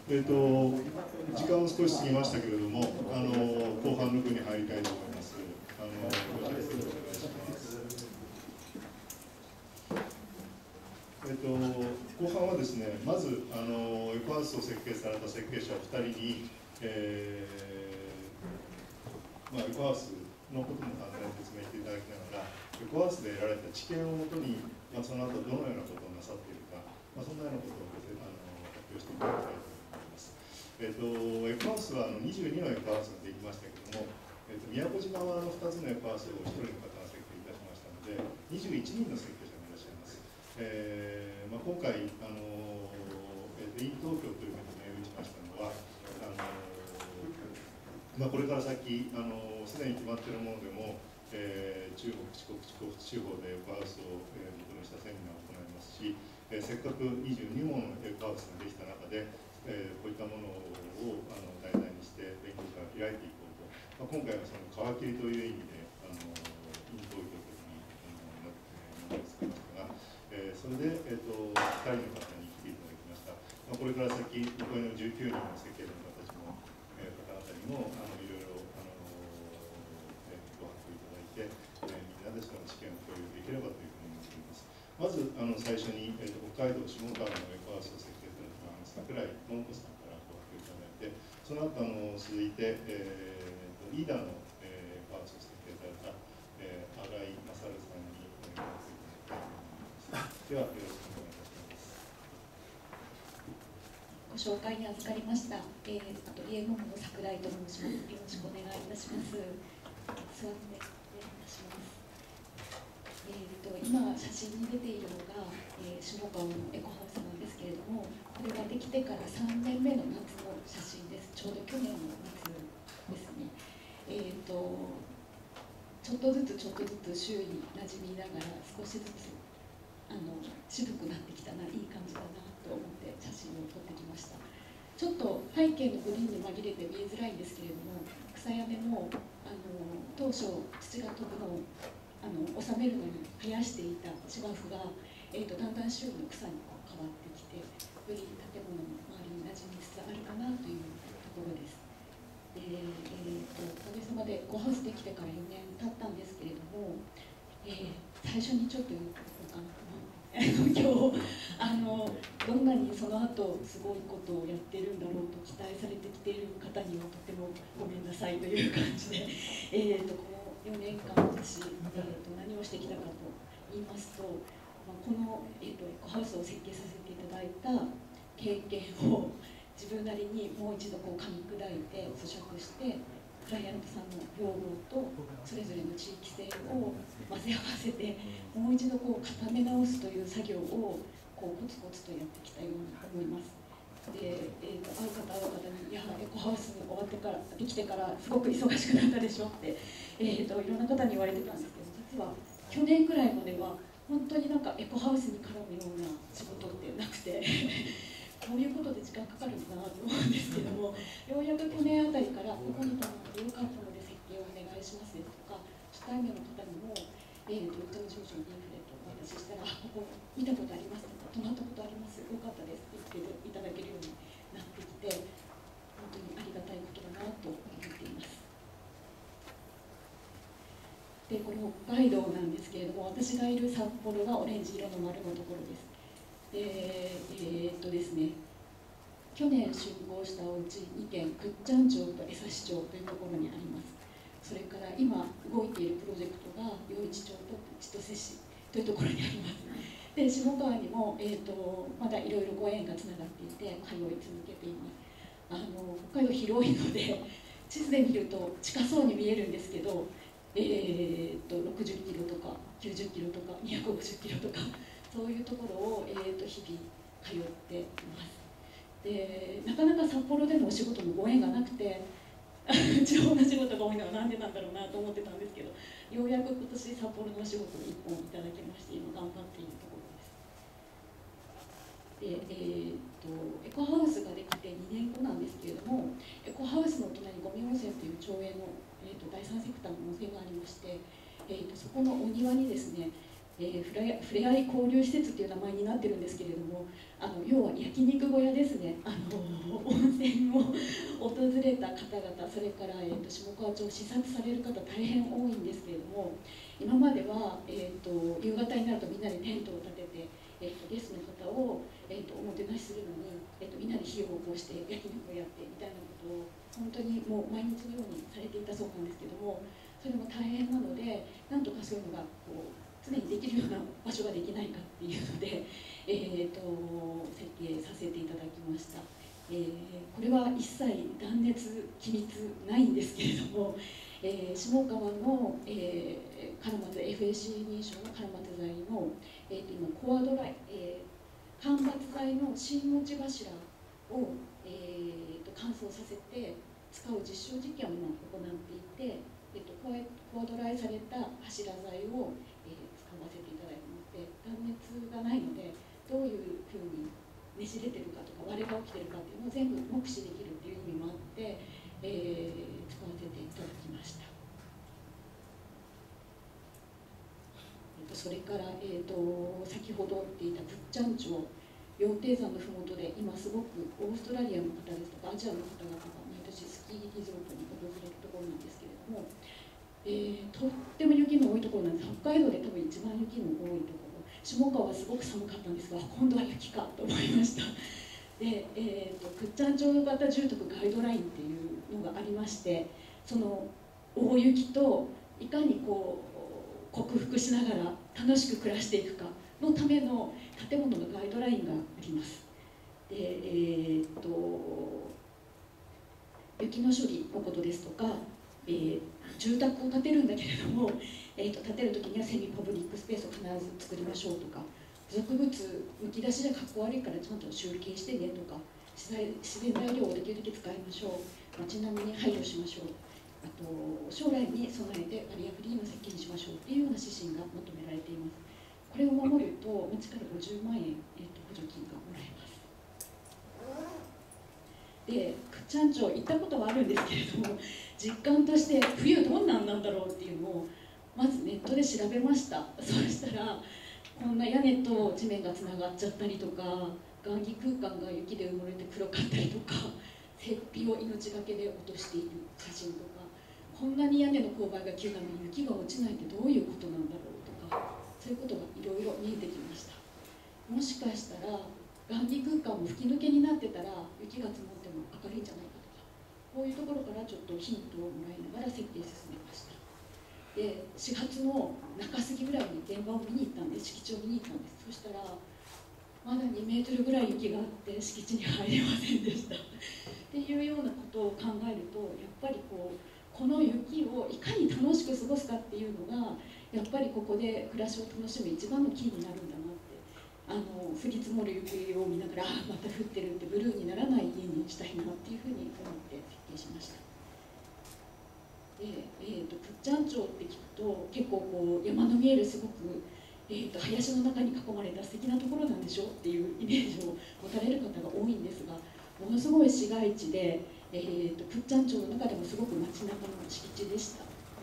時間を少し過ぎましたけれども、後半の部に入りたいと思います。ご着席お願いします。後半はですね、まずエコハウスを設計された設計者お二人に、エコハウスのことも簡単に説明していただきながら、エコハウスで得られた知見をもとに、その後どのようなことをなさっているか、そんなようなことを発表していただきたいと思います。エコハウスは22のエコハウスができましたけれども、宮古島は2つのエコハウスを1人の方が設計いたしましたので、21人の設計者がいらっしゃいます。今回、委員投票ということで打ちましたのは、これから先、すでに決まっているものでも、中国、四国地方でエコハウスを元にしたセミナーを行いますし、せっかく22ものエコハウスができた中で、こういったものを題材にして勉強会を開いていこうと、今回はその皮切りという意味で委員投票というふうになっていましたが、それで、2人の方に来ていただきました。これから先、残りの19人の設計者の方たちも、方々にもいろいろご発表いただいて、みんなでその知見を共有できればというふうに思っています。まず最初に、北海道下川のエコハウスを設計された櫻井桃子さんからご発表いただいて、その後続いて、リーダーのエコハウスを設計された新井勝さんにご発表いただきたいと思います。ではよろしくお願いいたします。 ご紹介に預かりました、アトリエモモの櫻井と申します。よろしくお願いいたします。座ってお願いいたします。今写真に出ているのが、下川のエコハウスなんですけれども、これができてから3年目の夏の写真です。ちょうど去年の夏ですね。ちょっとずつ周囲に馴染みながら、少しずつ渋くなってきたな、いい感じだなと思って写真を撮ってきました。ちょっと背景のグリーンに紛れて見えづらいんですけれども、草屋根も当初土が飛ぶのを収めるのに生やしていた芝生が、だんだん周囲の草に変わってきて、より建物の周りに馴染みつつあるかなというところです。おかげさまでエコハウスできてから4年経ったんですけれども、最初にちょっと言うかな。今日どんなにその後すごいことをやってるんだろうと期待されてきている方にはとてもごめんなさいという感じで、この4年間私、何をしてきたかと言いますと、この、エコハウスを設計させていただいた経験を自分なりにもう一度噛み砕いて咀嚼して、クライアントさんの要望とそれぞれの地域性を混ぜ合わせて、もう一度固め直すという作業をコツコツとやってきたように思います。で、会う方に「いやエコハウス終わってからできてからすごく忙しくなったでしょ」って、いろんな方に言われてたんですけど、実は去年くらいまでは本当にエコハウスに絡むような仕事ってなくてこういうことで時間かかるんだなと思うんですけども、ようやく去年あたりからここに泊まってよかったので設計をお願いしますですとか、初対面の方にもうちの少々リーフレットをお渡ししたら「ここ見たことあります」とか「泊まったことあります、よかったです」って言っていただけるようになってきて、本当にありがたいことだなと思っています。で、この北海道なんですけれども、私がいる札幌がオレンジ色の丸のところです。ですね、去年竣工したおうち2軒、倶知安町と江差町というところにあります。それから今動いているプロジェクトが余市町と千歳市というところにあります。で、下川にも、まだいろいろご縁がつながっていて通い続けています。北海道広いので地図で見ると近そうに見えるんですけど、60キロとか90キロとか250キロとかそういうところを、日々通っています。で、なかなか札幌でのお仕事のご縁がなくて地方の仕事が多いのはなんでなんだろうなと思ってたんですけど、ようやく今年札幌のお仕事を1本いただきまして、今頑張っているところです。で、エコハウスができて2年後なんですけれども、エコハウスの隣に五味温泉という町営の、第三セクターの温泉がありまして、そこのお庭にですね、 ふれあい交流施設という名前になってるんですけれども、要は焼肉小屋ですね。温泉を訪れた方々、それから、下川町を視察される方大変多いんですけれども、今までは、夕方になるとみんなでテントを立てて、ゲストの方を、おもてなしするのに、みんなで火を起こして焼肉をやってみたいなことを本当にもう毎日のようにされていたそうなんですけども、それも大変なので、なんとかそういうのがこう常にできるような場所ができないかっていうので、設計させていただきました。これは一切断熱機密ないんですけれども、下川の、カラマツ FAC 認証のカラマツ材の、今コアドライ、間伐材の新持ち柱を、乾燥させて使う実証実験を今行っていて、コアドライされた柱材を、使わせていただいてまして、断熱がないのでどういうふうにねじれてるかとか割れが起きてるかっていうのを全部目視できるっていう意味もあって、使わせていただきました。それから、先ほど言っていたプッチャン町、羊蹄山の麓で今すごくオーストラリアの方ですとかアジアの方々が毎年スキーリゾートに訪れるところなんですけれども、とっても雪の多いところなんです。北海道で多分一番雪の多いところ、下川はすごく寒かったんですが、今度は雪かと思いました。で、プッチャン町型住宅ガイドラインっていうのがありまして、その大雪といかにこう克服しながら楽しく暮らしていくかのための建物のガイドラインがあります。で、雪の処理のことですとか、住宅を建てるんだけれども、建てる時にはセミパブリックスペースを必ず作りましょうとか、付属物むき出しじゃかっこ悪いからちゃんと集計してねとか、自然材料をできるだけ使いましょう、街並みに配慮しましょう、あと将来に備えてバリアフリーの設計にしましょうっていうような指針が求められています。これを守ると町から50万円、補助金がもらえます。で、プッチャン町行ったことはあるんですけれども、実感として冬どんなんなんだろうっていうのをまずネットで調べました。そうしたらこんな屋根と地面がつながっちゃったりとか、雁木空間が雪で埋もれて黒かったりとか、雪庇を命がけで落としている写真とか、こんなに屋根の勾配が急なのに雪が落ちないってどういうことなんだろうとか、そういうことがいろいろ見えてきました。もしかしたら雁木空間も吹き抜けになってたら雪が積もっても明るいんじゃないかとか、こういうところからちょっとヒントをもらいながら設計進めました。で、4月の中過ぎぐらいに現場を見に行ったんで、敷地を見に行ったんです。そしたらまだ2メートルぐらい雪があって敷地に入れませんでしたっていうようなことを考えると、やっぱりこの雪をいかに楽しく過ごすかっていうのがやっぱりここで暮らしを楽しむ一番のキーになるんだなって、降り積もる雪を見ながらまた降ってるってブルーにならない家にしたいなっていうふうに思って設計しました。で、プッチャン町って聞くと結構こう山の見えるすごく、林の中に囲まれた素敵なところなんでしょっていうイメージを持たれる方が多いんですが、ものすごい市街地で、プッチャン町の中でもすごく街中の敷地でした。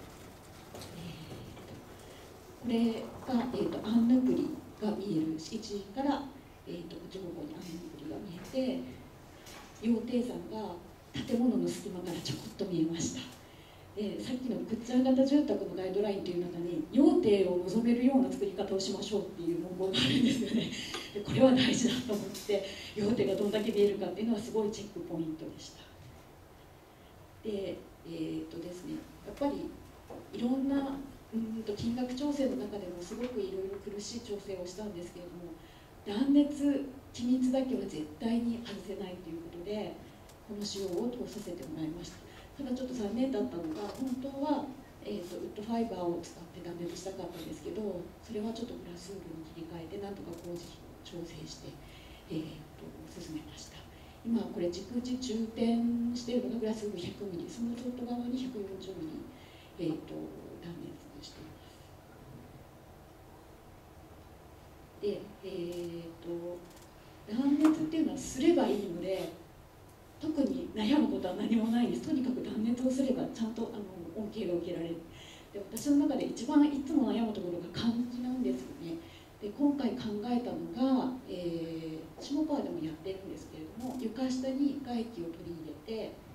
これが、アンヌプリが見える敷地から、上方にアンヌプリが見えて、羊蹄山が建物の隙間からちょこっと見えました。さっきのプッチャン型住宅のガイドラインという中に羊蹄を望めるような作り方をしましょうっていう文言があるんですよね。でこれは大事だと思って羊蹄がどんだけ見えるかっていうのはすごいチェックポイントでした。で、ですね、やっぱりいろんな金額調整の中でもすごくいろいろ苦しい調整をしたんですけれども、断熱機密だけは絶対に外せないということでこの仕様を通させてもらいました。ただちょっと残念だったのが、本当は、ウッドファイバーを使って断熱したかったんですけど、それはちょっとグラスウールに切り替えてなんとか工事費を調整して、進めました。今これ軸地中点しているのがグラスウール100ミリ、その外側に140ミリ、断熱しています。で、断熱っていうのはすればいいので特に悩むことは何もないんです。とにかく断熱をすればちゃんと恩恵が受けられる。で、私の中で一番いつも悩むところが換気なんですよね。 考えたのが、下川でもやってるんですけれども、床下に外気を取り入れて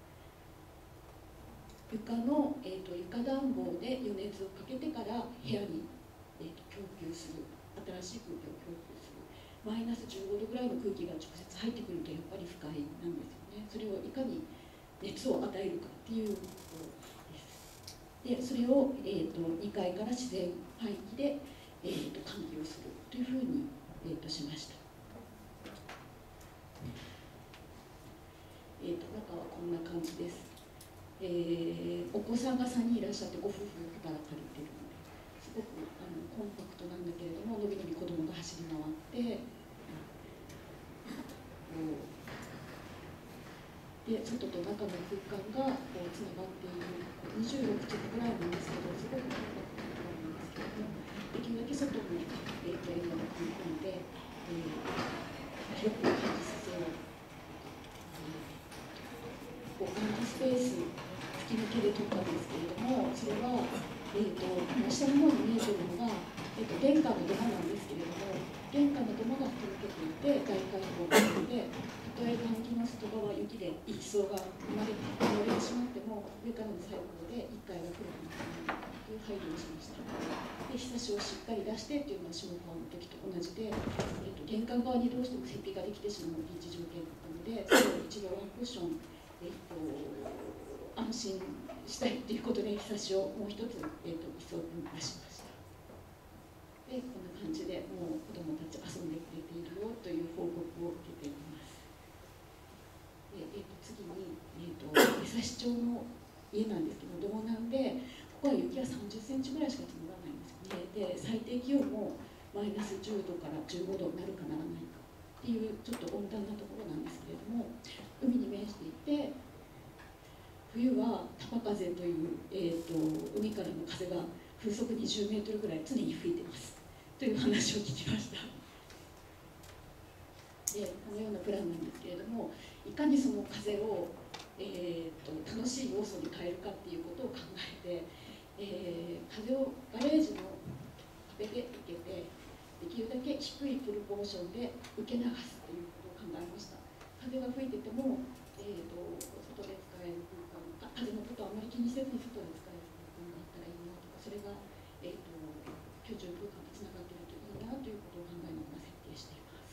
床の、床暖房で余熱をかけてから部屋に、供給する、新しい空気を供給する。マイナス15度ぐらいの空気が直接入ってくるとやっぱり不快なんですよね。それをいかに熱を与えるかっていうことです。でそれを、2階から自然排気で、換気をするというふうに、しました。中はこんな感じです。お子さんが3人いらっしゃってご夫婦から借りてるのですごくコンパクトなんだけれども、のびのび子供が走り回ってで外と中の空間がこうつながっている26坪ぐらいなんですけど、すごくコンパクトなところなんですけども、できるだけ外のエリアを組み込んで、広く換気させよう。換気スペース吹き抜けで撮ったんですけれども、それは、下の方に見えているのが、玄関の土間なんですけれども、玄関の土間が吹き抜けていて外開放なので、たとえ換気の外側雪で一層が生まれてしまっても、上からの細工で1階が黒くならないという配慮をしました。で日差しをしっかり出してっていうのは下川の時と同じで、玄関側にどうしても雪庇ができてしまうピンチ条件だったので、それを一度ワンクッション安心したいということで日差しをもう一つ、一層分出しました。でこんな感じでもう子どもたち遊んでくれているよという報告を受けています。で次に、江差町の家なんですけど、道南でここは雪は30センチぐらいしか積もらないんですよね。で最低気温もマイナス10度から15度になるかならないかっていうちょっと温暖なところなんですけれども、海に面していて、冬は玉風という、海からの風が風速20メートルぐらい常に吹いてますという話を聞きました。でこのようなプランなんですけれども、いかにその風を、楽しい要素に変えるかっていうことを考えて、風をガレージの壁で受けて、できるだけ低いプロポーションで受け流すということを考えました。風が吹いてても、外で使える空間、風のことをあまり気にせずに外で使える空間があったらいいなとか、それが、居住空間とつながっているといいなということを考えながら設計しています。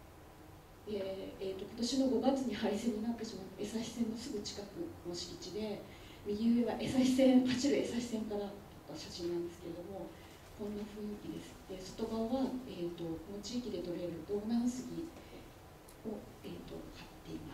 今年の5月に廃線になってしまった江差線のすぐ近くの敷地で、右上は江差線、走る江差線から撮った写真なんですけれども、こんな雰囲気です。で外側は、この地域で採れる道南杉を、貼っています。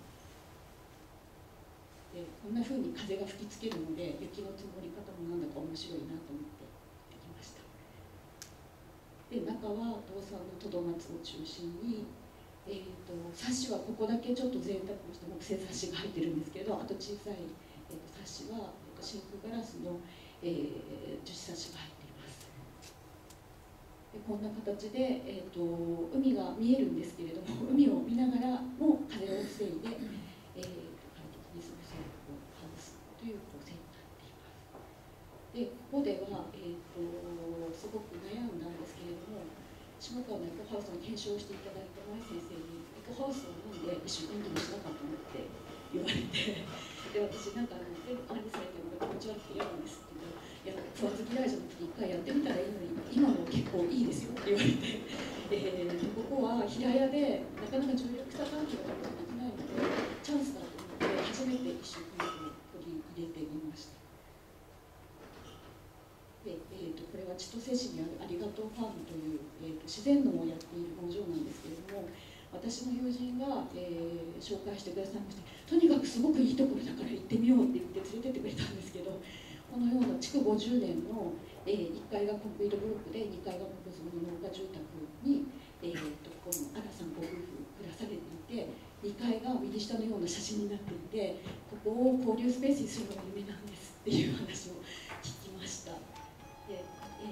でこんな風に風が吹きつけるので、雪の積もり方もなんだか面白いなと思ってできました。で中は道産のトドマツを中心に、サッシはここだけちょっと贅沢をした木製サッシが入ってるんですけど、あと小さい、サッシは、真空ガラスの、樹脂サッシが入っています。でこんな形で、海が見えるんですけれども、海を見ながらも風を防いで、快適に過ごせるハウスという構成になっています。でここでは、すごく悩んだんですけれども、下川のエコハウスの検証をしていただいた前先生に、エコハウスをなんで一緒に演技しなかったのって言われて、で私なんか全部管理されてるのが気持ち悪くて嫌なんですって言ったら、いや食わず嫌いじゃなくて一回やってみたらいいのに、今も結構いいですよって言われて、ここは平屋でなかなか重力差関係ができないのでチャンスだと思って初めて一緒に取り入れてみました。でこれは千歳市にあるありがとうファームという、自然農をやっている農場なんですけれども、私の友人が、紹介してくださいまして、とにかくすごくいいところだから行ってみようって言って連れてってくれたんですけど、このような築50年の、1階がコンクリートブロックで2階が木造の農家住宅に、このアラさんご夫婦暮らされていて、2階が右下のような写真になっていて、ここを交流スペースにするのが夢なんですっていう話を聞きました。で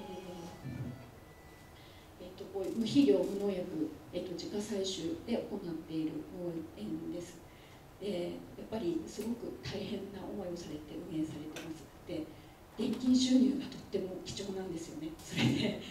こういう無肥料無農薬、自家採集で行っている農園です。でやっぱりすごく大変な思いをされて運営されてます。で現金収入がとっても貴重なんですよね。それでお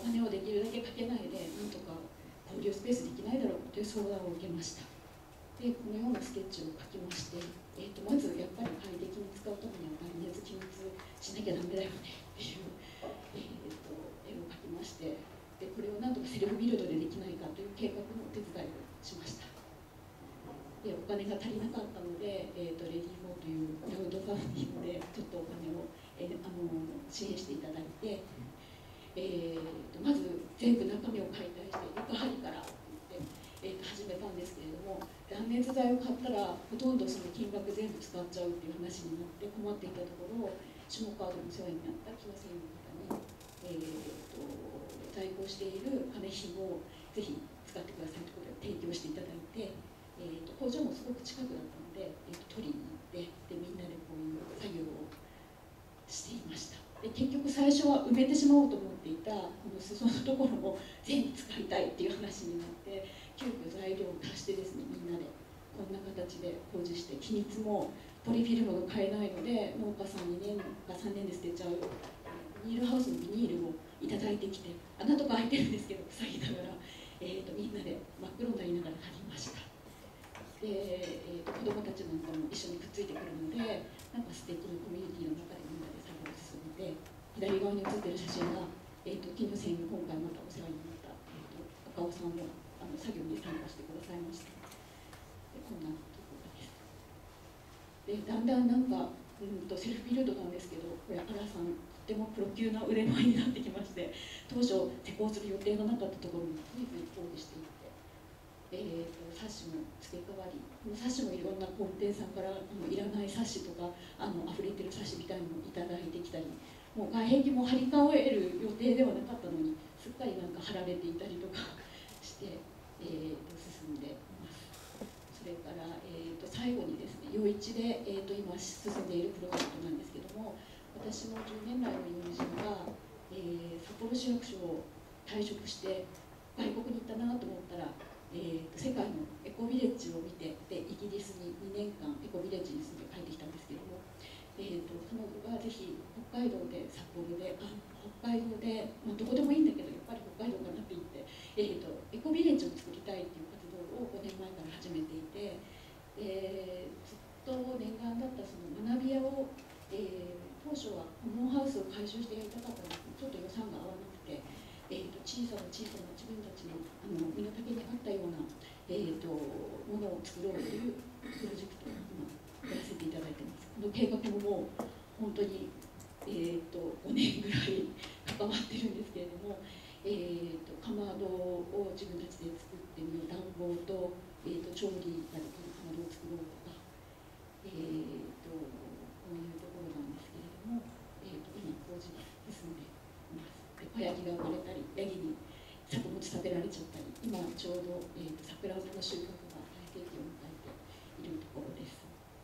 金をできるだけかけないでなんとか交流スペースできないだろうという相談を受けました。でこのようなスケッチを描きまして、まずやっぱり快適に使うためには断熱機密しなきゃダメだよねっていう、絵を描きまして、でこれをなんとかセルフビルドでできないかという計画のお手伝いをしました。でお金が足りなかったので、レディー・フォーというクラウドファンディングでちょっとお金を、支援していただいて、まず全部中身を解体して床張りからって言って、始めたんですけれども、断熱材を買ったらほとんどその金額全部使っちゃうっていう話になって困っていたところ、下川でお世話になった木の繊維の方に、在庫している金品をぜひ使ってくださいということで提供していただいて、工場もすごく近くだったので、取りに行ってでみんなでこういう作業をしていました。で結局最初は埋めてしまおうと思っていたこの裾のところも全部使いたいっていう話になって、急遽材料を足してですね、みんなでこんな形で工事して、機密もポリフィルムが買えないので農家さん2年か3年で捨てちゃうビニールハウスのビニールをいただいてきて、穴とか開いてるんですけど塞ぎながら、みんなで真っ黒になりながら貼りました。で、子どもたちなんかも一緒にくっついてくるので、なんか素敵なコミュニティの中でみんなで作業を進めて、左側に写ってる写真が、金の繊維に今回またお世話になった、赤尾さんも作業に参加してくださいました。でこんなところです。でだんだんなんか、セルフビルドなんですけど、これ荒さんとてもプロ級な腕前になってきまして、当初施工する予定がなかったところに随分工事していって、冊子も付け替わり、この冊子もいろんな工務店さんからいらない冊子とか溢れてる冊子みたいなのをいただいてきたり、もう外壁も張り替える予定ではなかったのにすっかりなんか貼られていたりとかして、進んでいます。それから、最後にですね、余市で、今進んでいるプロジェクトなんですけども、私の10年来の友人が、札幌市役所を退職して外国に行ったなと思ったら、世界のエコビレッジを見て、でイギリスに2年間エコビレッジに住んで帰ってきたんですけども、彼女がぜひ北海道で札幌で北海道で、どこでもいいんだけどやっぱり北海道かなって言って、エコビレッジを作りたいっていう活動を5年前から始めていて、ずっと念願だったその学び屋を、当初はコモンハウスを改修してやりたかったんですけど、ちょっと予算が合わなくて、小さな自分たちの身の丈に合ったような、ものを作ろうというプロジェクトを今やらせていただいています。この計画ももう本当に、5年ぐらい関わってるんですけれども、かまどを自分たちで作ってみる、暖房と、調理ができるかまどを作ろうとか、こういうところなんですけれども、今工事が進んでいます。で小ヤギが生まれたり、ヤギに作物食べられちゃったり、今ちょうど、桜の収穫が大盛期を迎えているところです。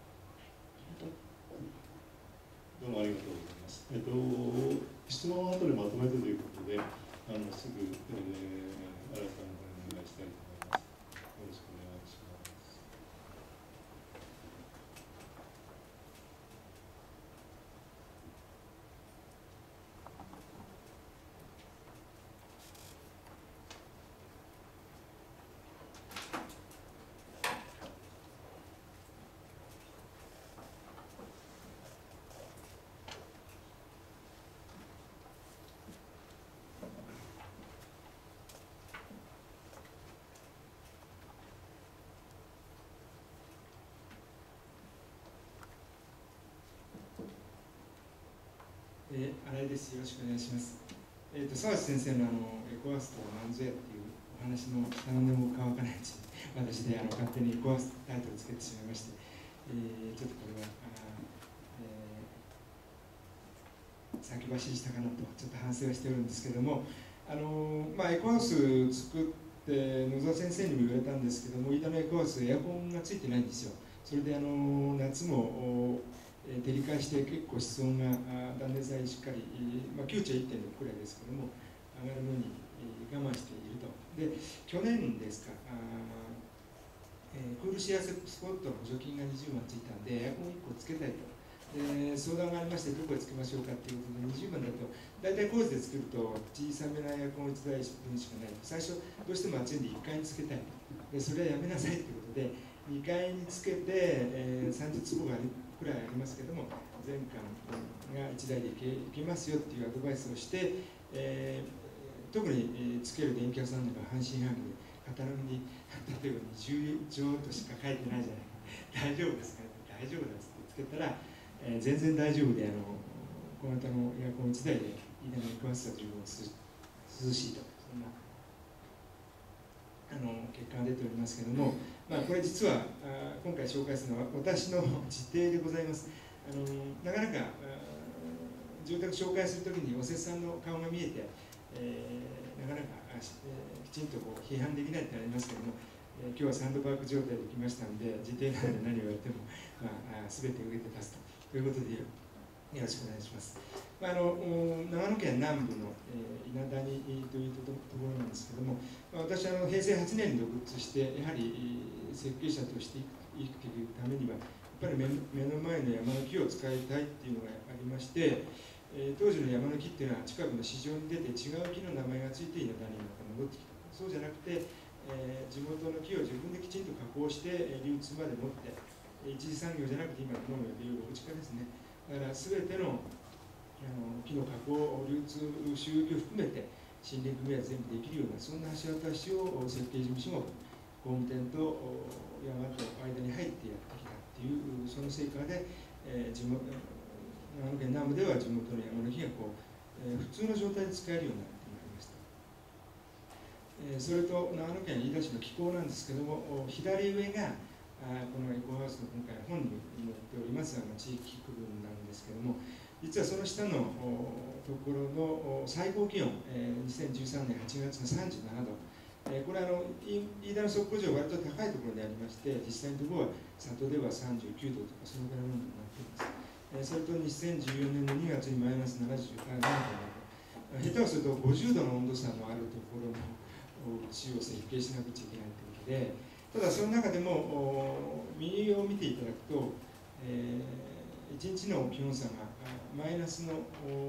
どうもありがとうございます。質問は後でまとめてということで、すぐ、新井さんの方にお願いしたいと思います。よろしくお願いします。 新井です。よろしくお願いします。澤地先生のエコワーストは何ぞやっていうお話の下の根も乾かないうちに私で勝手にエコワーストタイトルをつけてしまいまして、ちょっとこれは先走りしたかなとちょっと反省はしておるんですけども、エコハウス作って野沢先生にも言われたんですけども、飯田のエコハウスエアコンがついてないんですよ。それで夏も照り返して結構室温が断熱材しっかり、9値は 1.6 くらいですけども上がるのに我慢していると。で去年ですか、クールシェアスポットの補助金が20万ついたんでエアコン1個つけたいと相談がありまして、どこへつけましょうかということで、20番だと、大体工事で作ると、小さめなエアコンを1台分しかないと、最初、どうしても暑いんで1階につけたいで、それはやめなさいということで、2階につけて、30坪がくらいありますけども、全館が1台でいけますよっていうアドバイスをして、特につける電気屋さんなんか半信半疑で、カタログに例えば20畳としか書いてないじゃない、大丈夫ですかね、大丈夫だっつってつけたら、全然大丈夫で、小型のエアコン1台で飯田のエコハウスは十分涼しいと、そんな結果が出ておりますけれども、これ実は今回紹介するのは私の自邸でございます。なかなか住宅紹介するときにおせっさんの顔が見えて、なかなかきちんと批判できないってありますけれども、今日はサンドバッグ状態で来ましたので、自邸なので何を言われても、全て受けて立つということでよろしくお願いします。長野県南部の稲谷というところなんですけれども、私は平成8年に独立して、やはり設計者として生きていくためには、やっぱり目の前の山の木を使いたいっていうのがありまして、当時の山の木っていうのは近くの市場に出て違う木の名前がついて稲谷にまた戻ってきた。そうじゃなくて、地元の木を自分できちんと加工して流通まで持って、一次産業じゃなくて今の農業でいうお地下ですね。だから全ての木の加工、流通、収益を含めて森林組合全部できるような、そんな橋渡しを設計事務所も工務店と山と間に入ってやってきたっていう、その成果で、長野県南部では地元の山の木が普通の状態で使えるようになってまいりました。それと長野県飯田市の気候なんですけども、左上がこのエコハウスの今回本に載っております地域区分なんですけども、実はその下のところの最高気温、2013年8月の37度、これ飯田の測候所は割と高いところでありまして、実際のところは里では39度とかそのぐらいの温度になっています。それと2014年の2月にマイナス77度など、下手をすると50度の温度差のあるところのうちを設計しなくちゃいけないということで、ただその中でも右を見ていただくと、1日の気温差がマイナスの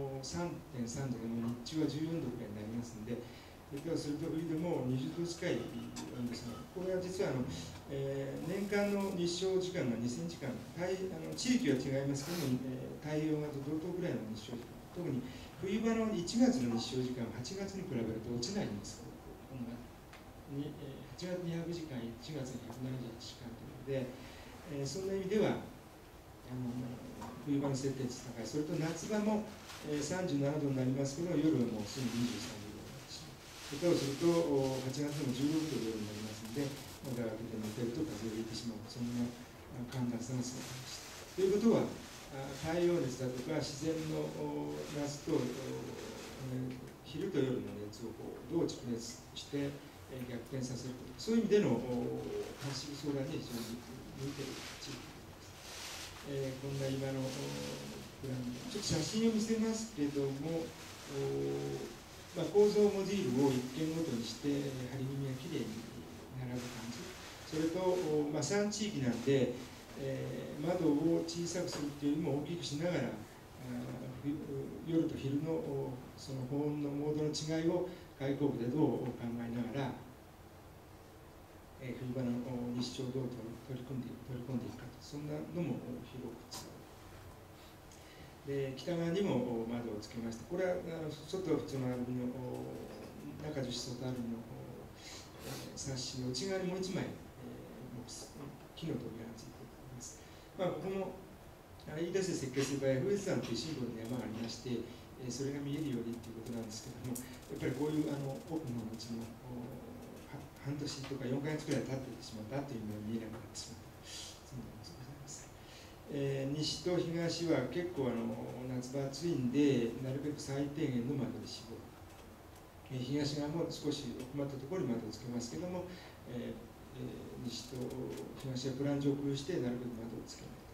3.3 度でも日中は14度くらいになりますので、下手をすると冬でも20度近い温度差が、これは実は年間の日照時間が2000時間、地域は違いますけども、太陽型と同等ぐらいの日照時間、特に冬場の1月の日照時間は8月に比べると落ちないんです。8月200時間、1月178時間というので、そんな意味では冬場の設定値高い。それと夏場も37度になりますけど、夜はもうすぐ23度になってしまう。下手をすると8月でも16度夜になりますので、窓を開けて寝てると風邪をひいてしまう、そんな寒暖差がすごくありました。ということは、太陽熱だとか自然の夏と昼と夜の熱をどう蓄熱して逆転させるか、そういう意味での監視相談に非常に向いている地域です。こんな今のプランで、ちょっと写真を見せますけども、構造モディールを一軒ごとにして張り組みがきれいに並ぶ感じ、それと、3地域なんで、窓を小さくするっていうよりも大きくしながら、夜と昼のその保温のモードの違いを外交部でどう考えながら、冬場の日照をどう取り込んでいくかと、そんなのも広く使う。で、北側にも窓をつけました。これは外は普通のアルミの中樹脂外アルミのサッシの内側にもう一枚、木の扉がついています。ここも飯田市で設計する場合、富士山というシンボルの山がありまして、それが見えるようにということなんですけども、やっぱりこういう奥のうちも半年とか4ヶ月くらい経ってしまったというのが見えなくなってしまった。そんなことでございます。西と東は結構夏場暑いんで、なるべく最低限の窓に絞る。東側も少し奥まったところに窓をつけますけども、西と東はプラン上空してなるべく窓をつけない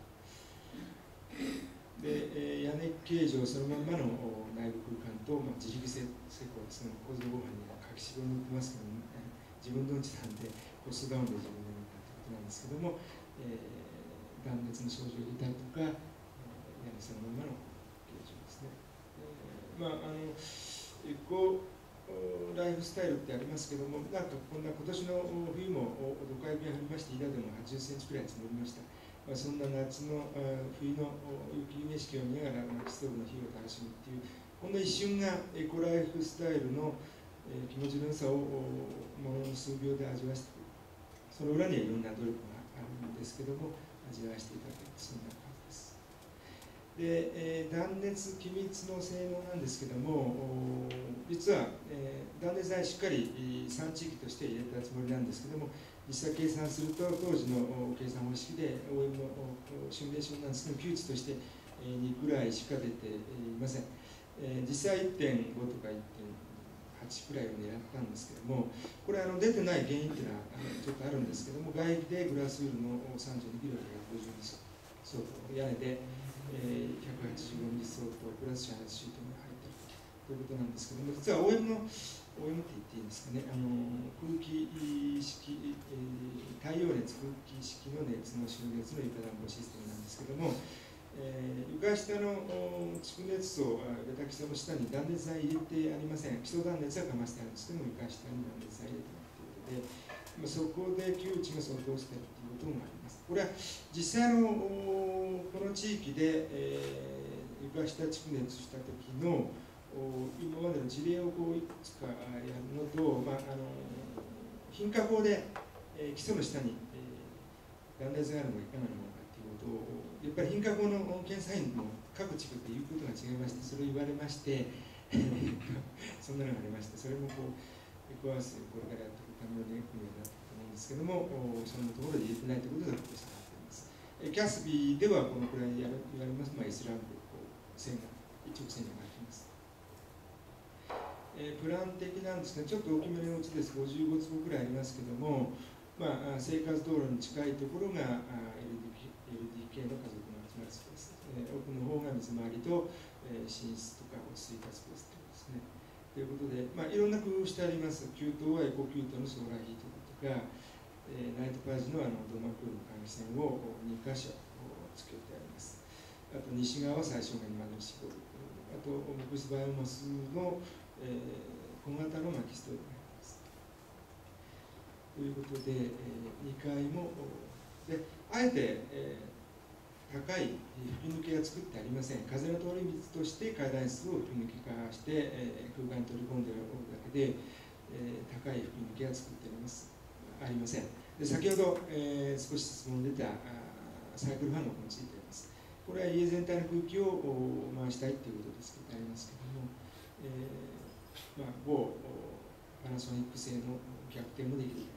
と。で、屋根形状そのままの内部空間と、自力施工ですね、構造合板に書き絞りに塗ってますけども、自分のうちなんでコストダウンで自分で塗ったということなんですけども、断熱の障子を入れたりとか、屋そのままの形状ですね。エコライフスタイルってありますけども、なんかこんな今年の冬もドカ雪が降りまして、伊賀でも80センチくらい積もりました。そんな夏の冬の雪景色を見ながらストーブの火を楽しむっていう、この一瞬がエコライフスタイルの気持ちの良さをものの数秒で味わわせてくる。その裏にはいろんな努力があるんですけども、味わわせていただける、そんな感じです。で、断熱気密の性能なんですけども、実は、断熱材しっかり3地域として入れたつもりなんですけども、実際計算すると当時の計算方式で OM のシミュレーションなんですけど、窮地として2くらいしか出ていません。実際 1.5 とか 1.8 くらいを狙ったんですけども、これ出てない原因っていうのはちょっとあるんですけども、外壁でグラスウールの32キロで150ミリ相当、屋根で185ミリ相当プラス遮熱シートが入っているということなんですけども、実は OM って言っていいんですかね、空気式、太陽熱空気式の熱の集熱の床暖房システムなんですけども、床下の蓄熱層、ベタ基礎の下に断熱材入れてありません。基礎断熱はかましてあるんですけども、床下に断熱材入れてないということで、そこで窮地が相当しているということもあります。これは実際この地域で、床下蓄熱した時の今までの事例をいくつかやるのと、貧化法で、基礎の下に、断熱があるのかいかないのかということを、やっぱり貧化法の検査員の各地区っていうことが違いまして、それを言われまして、そんなのがありまして、それもエコアースこれからやっていくための連組になっていくと思うんですけども、そんなところで入れてないということで発表してもらっています。キャスビーではこのくらい言われます、イスラムで線が一直線になっています。プラン的なんですね、ちょっと大きめのお家です、55坪くらいありますけども、生活道路に近いところがLDK の家族の集まるスペース、奥の方が水回りと、寝室とか落ち着いたスペースということですね。ということで、いろんな工夫をしてあります。給湯はエコ給湯のソーラーヒートとか、ナイトパージのドマクールの換気扇を2箇所つけてあります。あと西側は最小限に窓に絞る。あと木質バイオマスの小型の薪ストーブがあります。ということで、2階もであえて、高い吹き抜けが作ってありません。風の通り道として階段室を吹き抜け化して、空間に取り込んでおるだけで、高い吹き抜けが作ってありません。で先ほど、少し質問出たサイクルファンがここについています。これは家全体の空気を回したいということで作ってありますけども、某パナソニック製の逆転もできると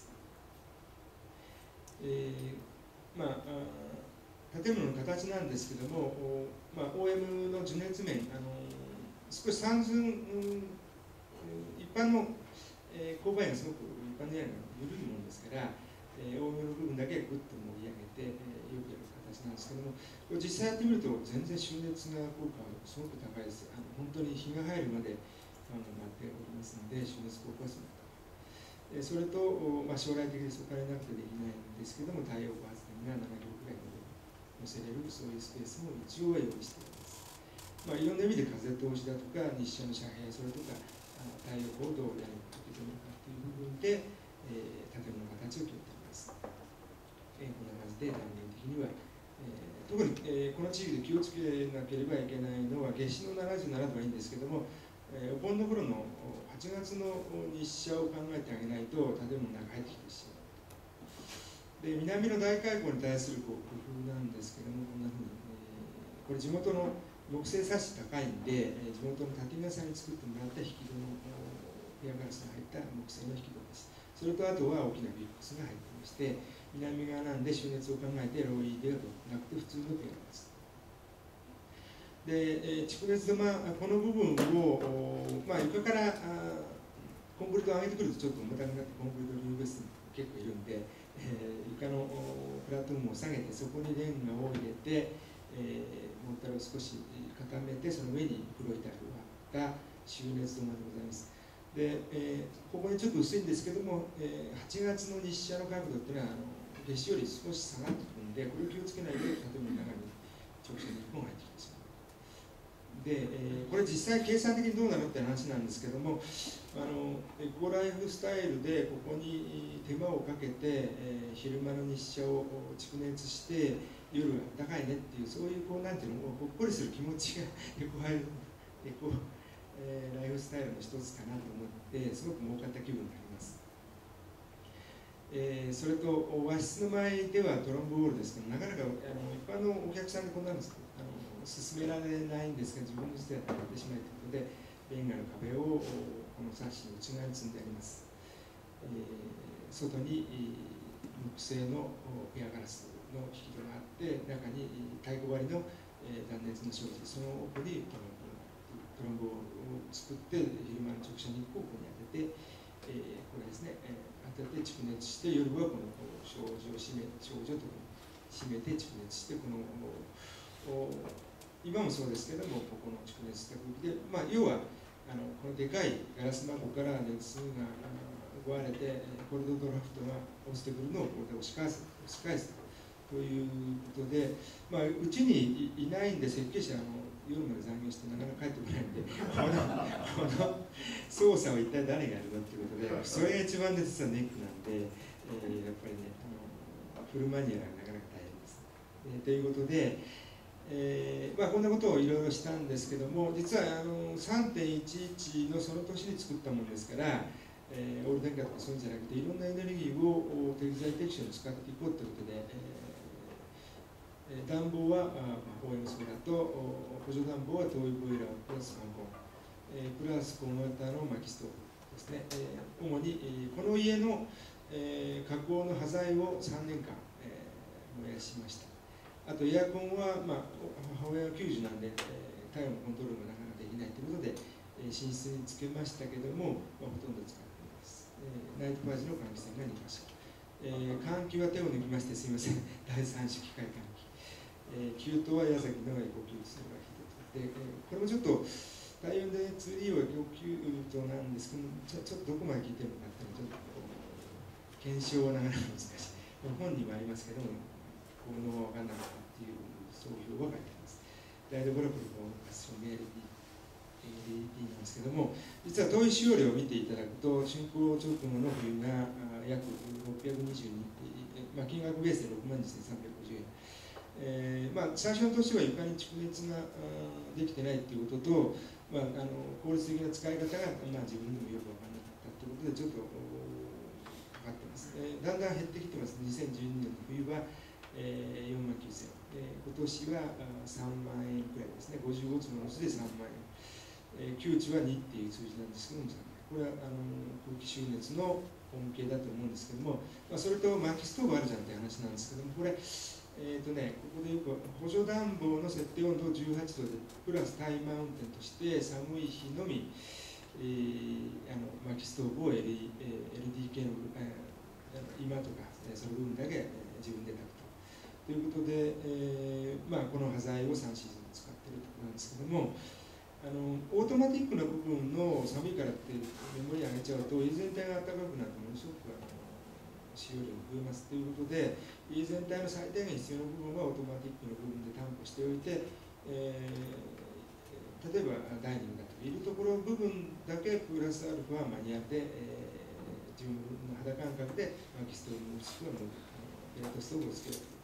思います。建物の形なんですけども、OM の受熱面、少し三寸、一般の勾配がすごく一般の屋根が緩いものですから、OM の部分だけグッと盛り上げて、よくやる形なんですけども、これ実際やってみると全然収熱が効果がすごく高いです。本当に日が入るまでファンが鳴っておりますので、収熱効果はすごく高い。それと、将来的にお金なくてできないんですけども、太陽光発電が7キロくらいまで載せれる、そういうスペースも一応は用意しています。いろんな意味で風通しだとか、日射の遮蔽、それとか、太陽光をどうやるか受け止めるかという部分で、建物の形を決めています。こんな感じで断言的には、特に、この地域で気をつけなければいけないのは、夏至の77度はいいんですけども、お盆の頃の8月の日射を考えてあげないと建物の中に入ってきてしまう。で、南の大開口に対する工夫なんですけども、こんなふうに、これ地元の木製サッシ高いんで、地元の建具屋さんに作ってもらった引き戸のペアガラスが入った木製の引き戸です。それとあとは大きなビックスが入っていまして、南側なんで収熱を考えてローイーではなくて普通のペアガラス。で、蓄熱土間、この部分を、床からコンクリートを上げてくるとちょっと重たくなってコンクリートリングベース結構いるんで、床のプラットフォームを下げてそこにレンガを入れて、モーターを少し固めてその上に黒いタイルを貼った収熱土間でございます。で、ここにちょっと薄いんですけども、8月の日射の角度っていうのは夏至より少し下がってくるんで、これを気をつけないと建物の中に直射日光が入ってきてしまう。で、これ実際計算的にどうなのって話なんですけども、エコライフスタイルでここに手間をかけて、昼間の日射を蓄熱して夜は暖かいねっていう、そういうこうなんていうの、ほっこりする気持ちがエコライフスタイルの一つかなと思って、すごく儲かった気分になります。それと和室の場合ではトロンボールですけど、なかなか一般のお客さんでこんなんですけど勧められないんですが、自分の自体でやってしまいということで、レンガの壁をこのサッシの内側に積んであります。外に木製のエアガラスの引き戸があって、中に太鼓張りの断熱の障子、その奥にトロンボールを作って、昼間の直射日光をここに当てて、これですね、当てて蓄熱して、夜はこの障子を閉めて蓄熱して、この今もそうですけども、ここの蓄熱した空気で、要はこのでかいガラス箱から熱が奪われて、コルドドラフトが落ちてくるのをここで押し返すということで、うちにいないんで、設計者夜まで残業してなかなか帰ってこないんで、この操作を一体誰がやるのっていうことで、それが一番で実はネックなんで、やっぱりね、フルマニュアルがなかなか大変です。ということで、こんなことをいろいろしたんですけども、実は3.11 のその年に作ったものですから、オール電化とかそういうんじゃなくて、いろんなエネルギーを適材適所に使っていこうということで、暖房はOMソーラーと補助暖房は灯油ボイラープラスファンコン、プラス小型の薪ストーブですね。主にこの家の加工の端材を3年間燃やしました。あとエアコンは、母親は90なんで、体温のコントロールがなかなかできないということで、寝室につけましたけども、ほとんど使っています。ナイトファージの換気扇が2箇所。換気は手を抜きましてすみません。第3種機械換気。給湯は矢崎のエコ給水が1つで、これもちょっと第4電熱利用エコ給湯なんですけども、ちょっとどこまで聞いてるのかっていうのはちょっと検証はなかなか難しい。本にもありますけども、効能は分からなかったっていう総評が書いてあります。ライドブロックの発祥 LED なんですけども、実は灯油使用量を見ていただくと、竣工直後の冬が約622、金額ベースで62,350円。最初の年は床に蓄熱ができてないっていうことと、効率的な使い方が、自分でもよく分からなかったということで、ちょっとかかってます。だんだん減ってきてます。2012年の冬は49,000円、今年は3万円くらいですね。55坪のうちで3万円、9値は2っていう数字なんですけども、これは空気収熱の恩恵だと思うんですけども、それと薪ストーブあるじゃんって話なんですけども、これここでよく補助暖房の設定温度を18度でプラスタイマー運転として寒い日のみ、薪ストーブを LDK の今とかその分だけ自分で炊くということで、この端材を3シーズン使っているところなんですけども、オートマティックな部分の寒いからってメモリ上げちゃうと家全体が暖かくなってものすごく使用量が増えますということで、家全体の最低限必要な部分はオートマティックの部分で担保しておいて、例えばダイニングだとかいるところ部分だけプラスアルファマニュアルで、自分の肌感覚で薪ストーブもしくはペレットストーブをつけるという、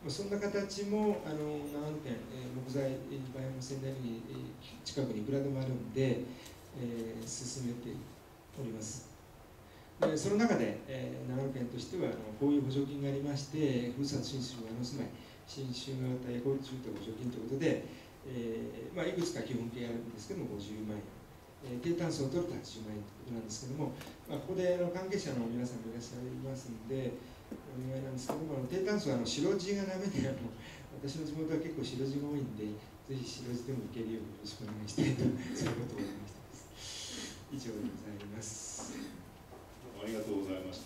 そんな形も長野県、木材バイオマスエネルギー近くにいくらでもあるんで、進めております。でその中で、長野県としてはこういう補助金がありまして、ふるさと新州側の住まい、新州型エコ住宅補助金ということで、いくつか基本形あるんですけども、50万円、低炭素を取ると80万円ということなんですけども、ここで関係者の皆さんもいらっしゃいますので、お願いなんですけども、低炭素は白地がダメで、私の地元は結構白地が多いんで、ぜひ白地でもいけるようによろしくお願いしたいと、そういうことをお願いしています。以上でございます。 ありがとうございました。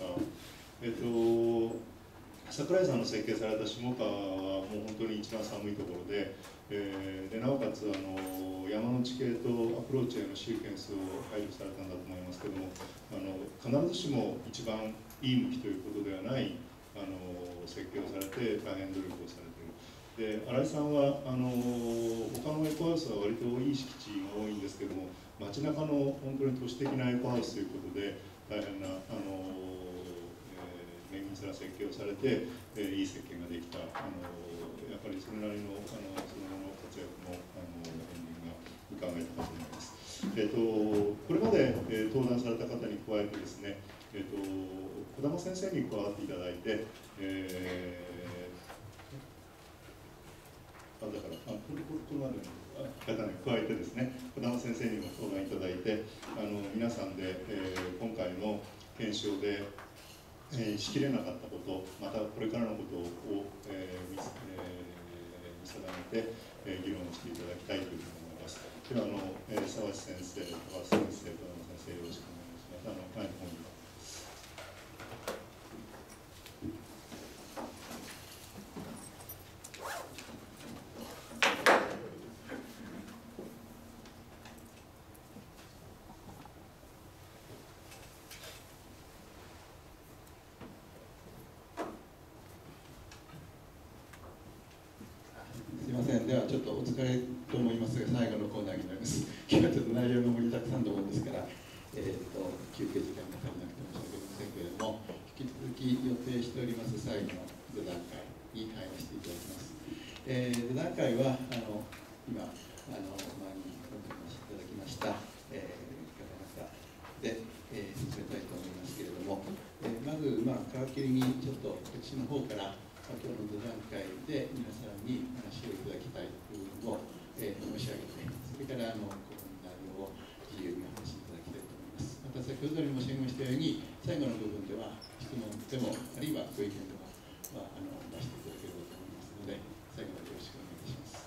櫻井さんの設計された下川はもう本当に一番寒いところで、なおかつ山の地形とアプローチへのシーケンスを配慮されたんだと思いますけども、必ずしも一番いい向きということではない設計をされて大変努力をされている。 で新井さんは他のエコハウスは割といい敷地が多いんですけども、街中の本当に都市的なエコハウスということで大変な綿密な設計をされて、いい設計ができたやっぱりそれなりのその後の活躍も本人が伺えたかと思います。これまで、登壇された方に加えてですね、児玉先生に加わっていただいて、だからこれまでの方に加えてですね、児玉先生にも登壇いただいて、皆さんで、今回の検証で、しきれなかったこと、またこれからのことを、見定めて、議論をしていただきたいというふうに思います。では沢地先生、高橋先生、児玉先生、よろしくお願いします。前の方にではちょっとお疲れと思いますが、最後のコーナーになります。今日はちょっと内容が盛りだくさんと思うんですから、休憩時間が足りなくて申し訳ありませんけれども、引き続き予定しております最後の座談会に入らせていただきます。座談会は今前にお話しいただきました方々で、進めたいと思いますけれども、まず皮切りにちょっと私の方から今日の座談会で皆さんに話をいただきたいというのを、申し上げて、それからこの内容を自由にお話しいただきたいと思います。また先ほどに申し上げましたように、最後の部分では質問でも、あるいはご意見でも、出していただければと思いますので、最後までよろしくお願いいたします。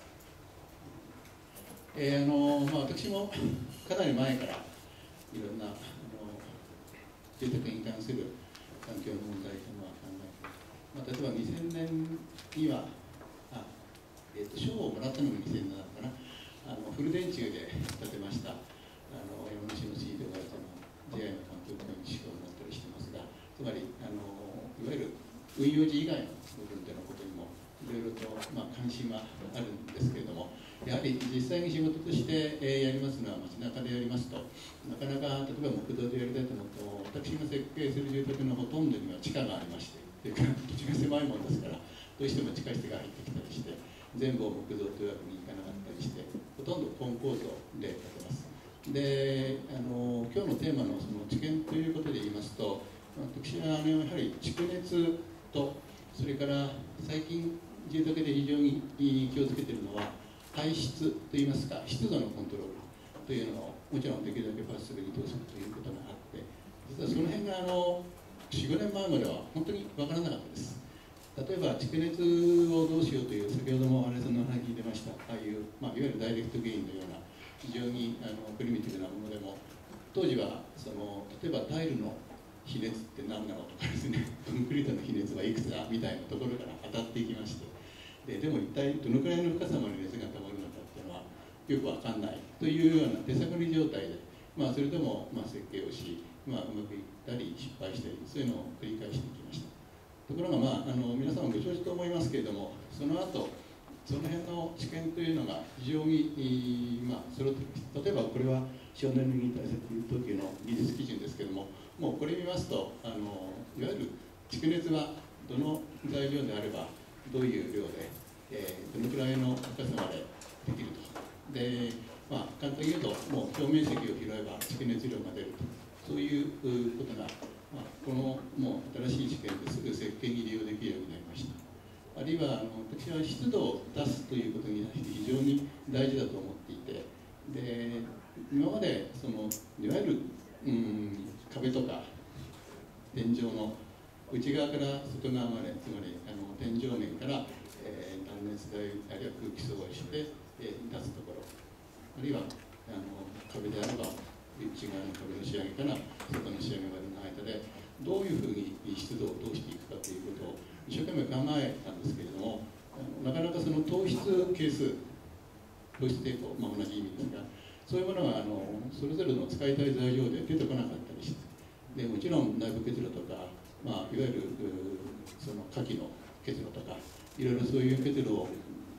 私もかなり前からいろんな住宅に関する環境の問題というのは考えて、例えば2000年には賞をもらったのが2000年なのかな、フル電柱で建てました山梨の市ではJI の環境の資格を持ったりしてますが、つまりいわゆる運用時以外の部分でのことにもいろいろと関心はあるんですけれども、やはり実際に仕事としてやりますのは街中でやりますと、なかなか例えば木造でやりたいと思うと、私が設計する住宅のほとんどには地下がありまして、土地が狭いものですから、どうしても地下室が入ってきたりして、全部を木造というわけにいかなかったりして、ほとんどコン構造で建てます。で、今日のテーマのその知見ということで言いますと、私はやはり蓄熱と、それから最近住宅で非常に気をつけているのは、排湿といいますか、湿度のコントロールというのをもちろんできるだけファーストに通すということがあって、実はその辺が4、5年前までは本当に分からなかったです。例えば蓄熱をどうしようという、先ほども新井さんの話聞いてました、ああいう、いわゆるダイレクトゲインのような非常にプリミティブなものでも、当時は例えばタイルの比熱って何なのとかですね、コンクリートの比熱はいくつだみたいなところから当たっていきまして、でも一体どのくらいの深さまで熱がたまるのかっていうのはよくわかんないというような手探り状態で、それでも設計をし、うまくいったり失敗したり、そういうのを繰り返していきました。ところが皆さんもご承知と思いますけれども、その後その辺の知見というのが非常に揃ってきます。例えばこれは省エネルギー対策等級の技術基準ですけれども、もうこれ見ますといわゆる蓄熱はどの材料であればどういう量で、どのくらいの深さまでできると。で、簡単に言うと、もう表面積を拾えば蓄熱量が出ると、そういうことが、このもう新しい知見ですぐ設計に利用できるようになりました。あるいは私は湿度を出すということに対して非常に大事だと思っていて、で今までいわゆる壁とか天井の内側から外側まで、つまり天井面から断熱材あるいは空気層をして出すところ、あるいは壁であれば内側の壁の仕上げから外の仕上げまでの間でどういうふうに湿度を通していくかということを一生懸命考えたんですけれども、なかなかその糖質係数、糖質抵抗、同じ意味ですが、そういうものがそれぞれの使いたい材料で出てこなかったりして、でもちろん内部結露とか、いわゆるその火気の結露とか、いろいろそういう結露を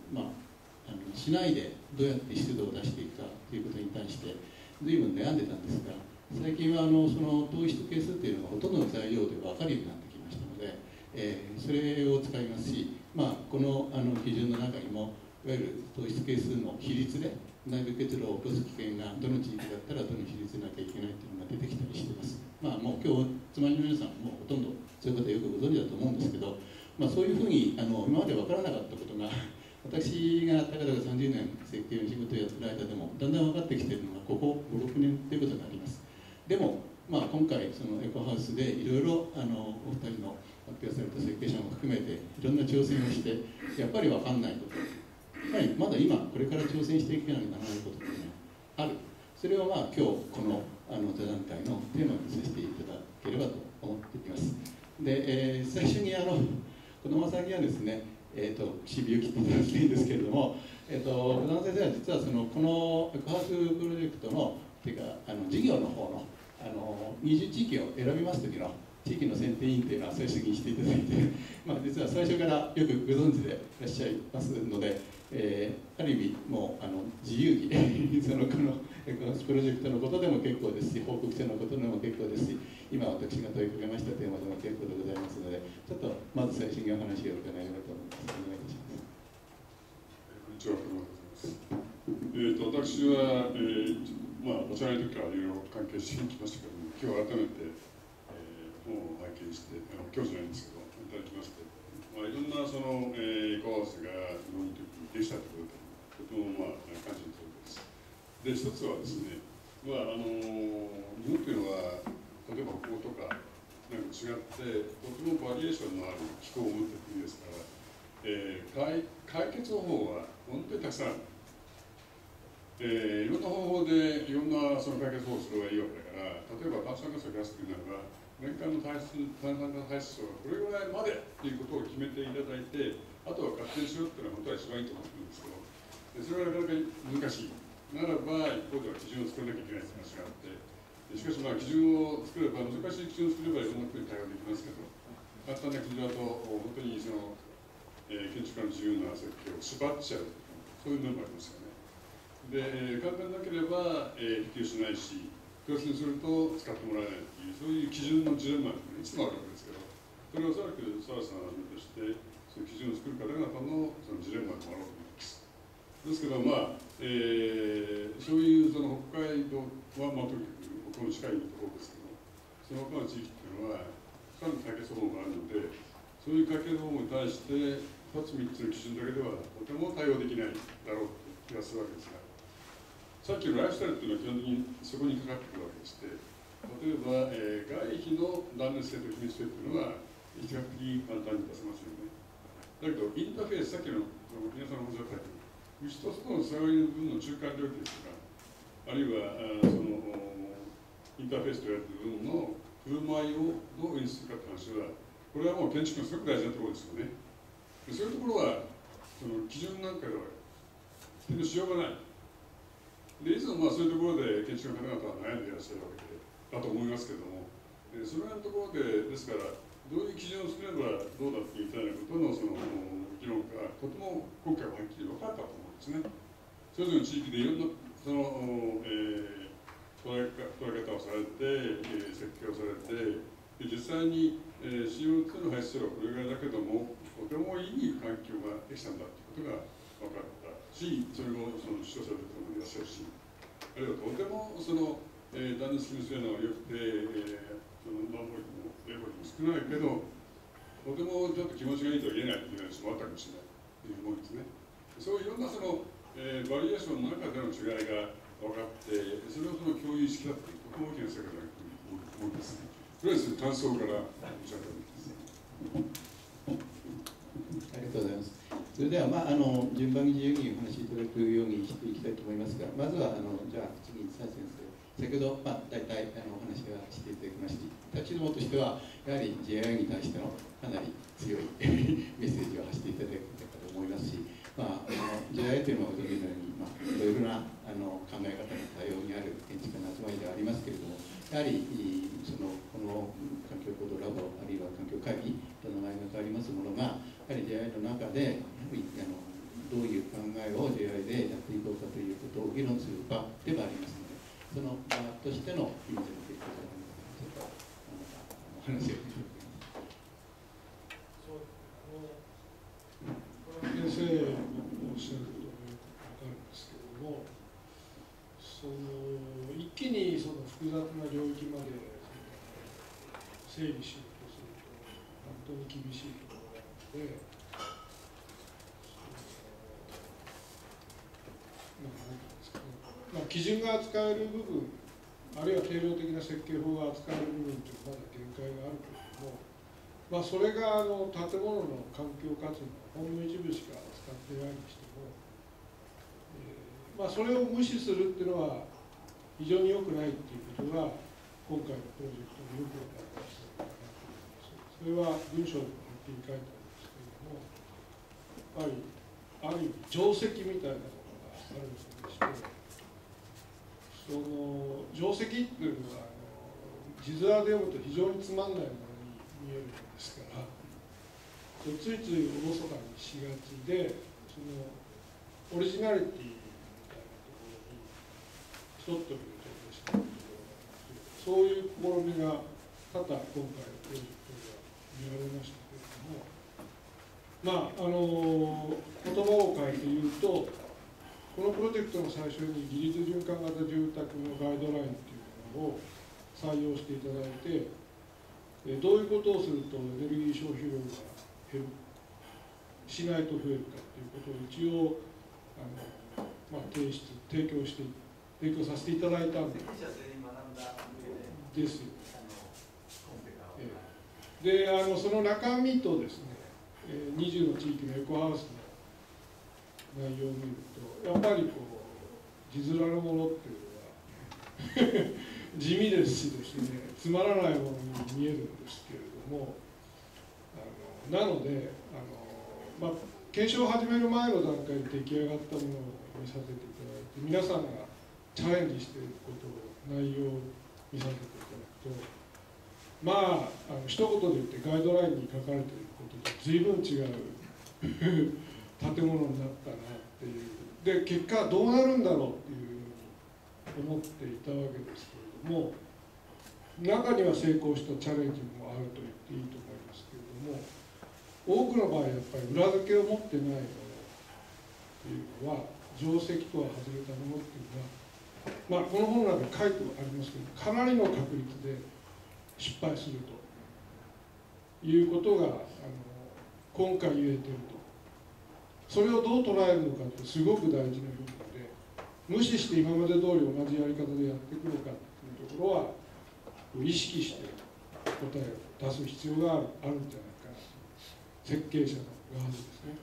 市内でどうやって湿度を出していくかということに対して随分悩んでたんですが、最近はその糖質係数というのがほとんどの材料で分かるようになってきましたので、それを使いますし、この基準の中にもいわゆる糖質係数の比率で内部結露を起こす危険がどの地域だったらどの比率でなきゃいけないというのが出てきたりしています。もう今日つまりの皆さんもほとんどそういう方よくご存知だと思うんですけど、そういうふうに今まで分からなかったことが私がたかだか30年設計の仕事をやってる間でもだんだん分かってきているのがここ5、6年ということがあります。でも、今回そのエコハウスでいろいろお二人の発表された設計者も含めていろんな挑戦をしてやっぱり分かんないこと、やっぱりまだ今これから挑戦していかなきゃならないことっていうのがある。それを今日この座談会のテーマにさせていただければと思っています。で、最初に子どもさんにはですね、渋谷を切っていただきたいんですけれども、児玉先生は実はこのエコハウスプロジェクトのっていうか事業の方の20地域を選びます時の地域の選定委員というのは最初にしていただいて、実は最初からよくご存知でいらっしゃいますので、ある意味もう自由にこのエコハウスプロジェクトのことでも結構ですし、報告書のことでも結構ですし、今私が問いかけましたテーマでも結構でございますので、ちょっとまず最初にお話を伺えればと思います。お願いいたします。 こんにちは、私は、お茶の時からいろいろ関係してきましたけども、今日改めて、本を拝見して、今日じゃないんですけど、いただきまして、いろんなエコハウスが日本にできたということで、とても感謝のところです。で、一つはですね、日本というのは、例えばこことかなんか違って、とてもバリエーションのある気候を持っている国ですから、解決方法は本当にたくさんある。いろんな方法でいろんな解決方法をすればいいわけだから、例えば炭酸ガスを減らすというならば、年間の炭酸ガス排出はこれぐらいまでということを決めていただいて、あとは勝手にしようというのは本当は一番いいと思ってるんですけど、それはなかなか難しい。ならば、一方では基準を作らなきゃいけないという話があって、しかし基準を作れば、難しい基準を作ればいろんなことに対応できますけど、簡単な基準だと、本当に建築家の自由な設計を縛っちゃう、そういう面もありますよね。で、簡単なければ、普及しないし、プラスにすると使ってもらえないという、そういう基準のジレンマがいつもあるわけですけど、それはおそらく澤さんをはじめとして、そういう基準を作る方々のジレンマでもあろうと思います。ですけど、そういう北海道は、とにかくこの近いところですけど、その他の地域っていうのは、かなり解決方法があるので、そういう解決方法に対して、2つ、3つの基準だけではとても対応できないだろうという気がするわけですが、さっきのライフスタイルというのは基本的にそこにかかってくるわけでして、例えば、外皮の断熱性と気密性というのは、比較的簡単に出せますよね。だけど、インターフェース、さっきの皆さんのおっしゃったように、一つとの差がいる部分の中間領域ですとか、あるいはインターフェースと言われている部分の振る舞いをどう演出するかという話は、これはもう建築のすごく大事なところですよね。でそういうところは、基準なんかでは、決めしようがない。で、いつもそういうところで建築の方々は悩んでいらっしゃるわけで、だと思いますけれども、そのようなところで、ですから、どういう基準を作ればどうだっていうみたいなことの議論が、とても今回ははっきり分かったと思うんですね。それぞれの地域でいろんな捉え方をされて、設計をされて、実際に、CO2 の排出量はこれぐらいだけども、とてもいい環境ができたんだということが分かったし、それも視聴者の方もいらっしゃるし、あるいはとても断熱気密性能が良くて、暖房費も冷房費も少ないけど、とてもちょっと気持ちがいいとは言えないという話もあったかもしれないという思いですね。そういういろんなバリエーションの中での違いが分かって、それを共有しきたという、とても大きな世界だと思います。とりあえず感想から申し上げます。 ありがとうございます。それでは、順番に自由にお話しいただくようにしていきたいと思いますが、まずはじゃあ次に蔡先生、先ほど、大体お話はしていただきまして、立ちどもとしては、やはり JI に対してのかなり強いメッセージを発していただけたかと思いますし、JI というのはご存じのように、いろいろな考え方の多様にある建築家の集まりではありますけれども、やはりこの環境行動ラボ、あるいは環境会議と名前が変わりますものが、やはり JI の中で、 どういう考えを JI でやっていこうかということを議論する場ではありますので、その場としての意味での結果がちょっとお話をしておきます。 先生のおっしゃることもよくわかるんですけれども、一気にその複雑な領域まで整理しようとすると本当に厳しいところなので、基準が扱える部分、あるいは定量的な設計法が扱える部分というのはまだ限界があるけれども、それが建物の環境価値のほんの一部しか扱ってないにしても、それを無視するっていうのは非常に良くないっていうことが今回のプロジェクトのよく分かったことだなと思います。それは文章でもはっきり書いてあるんですけれども、やっぱりある意味定石みたいなものがあるわけでして、その定石っていうのは字面で読むと非常につまんないものに見えるんですから、ついついおろそかにしがちで、そのオリジナリティちょっと見ると嬉しいところがあって、そういう試みが多々今回のプロジェクトでは見られましたけれども、言葉を変えて言うと、このプロジェクトの最初に自立循環型住宅のガイドラインというものを採用していただいて、どういうことをするとエネルギー消費量が減る、しないと増えるかということを一応提供させていただいたんですよ。で、その中身とですね、20の地域のエコハウスの内容を見ると、やっぱり字面のものっていうのは地味ですしですね、つまらないものに見えるんですけれども、なので検証を始める前の段階で出来上がったものを見させていただいて、皆さんがチャレンジしていることを内容を見させていただくと、一言で言ってガイドラインに書かれていることと随分違う建物になったなっていう、で結果どうなるんだろうっていうふうに思っていたわけですけれども、中には成功したチャレンジもあると言っていいと思いますけれども、多くの場合やっぱり裏付けを持ってないものっていうのは、定石とは外れたものっていうのは、この本の中に書いてありますけど、かなりの確率で失敗するということが今回言えてると。それをどう捉えるのかってすごく大事な部分で、無視して今まで通り同じやり方でやっていくのかっていうところは意識して答えを出す必要があるんじゃないかなと、設計者の側でですね。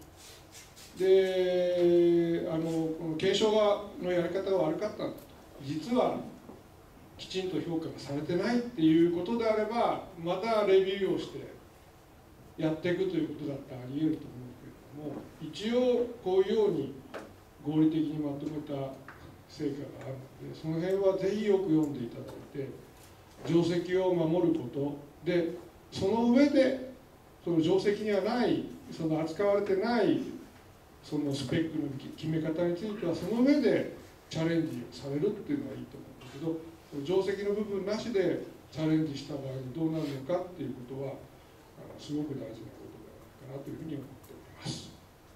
で、この検証のやり方が悪かったんだと、実はきちんと評価がされてないっていうことであれば、またレビューをしてやっていくということだってあり得ると思うけれども、一応こういうように合理的にまとめた成果があるので、その辺はぜひよく読んでいただいて、定石を守ることで、その上でその定石にはない、その扱われてないそのスペックの決め方については、その上でチャレンジをされるっていうのはいいと思うんだけど、定石の部分なしでチャレンジした場合にどうなるのかっていうことはすごく大事なことではないかなというふうに思っております。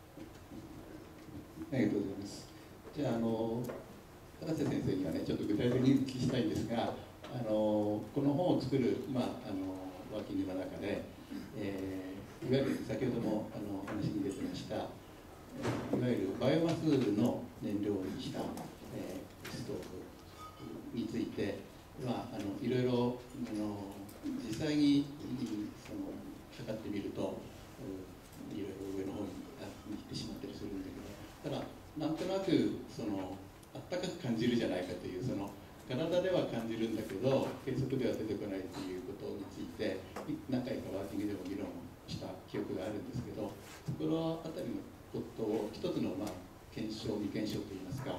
ありがとうございます。じゃあ高瀬先生にはね、ちょっと具体的にお聞きしたいんですが、この本を作る、ワーキングの中で、いわゆる先ほども話に出てました、いわゆるバイオマスの燃料にした、ストーブについて、いろいろ実際に測ってみると、いろいろ上の方に行ってしまったりするんだけど、ただなんとなくあったかく感じるじゃないかという、体では感じるんだけど計測では出てこないということについて何回かワーキングでも議論した記憶があるんですけど、そこのあたりのことを一つの検証未検証といいますか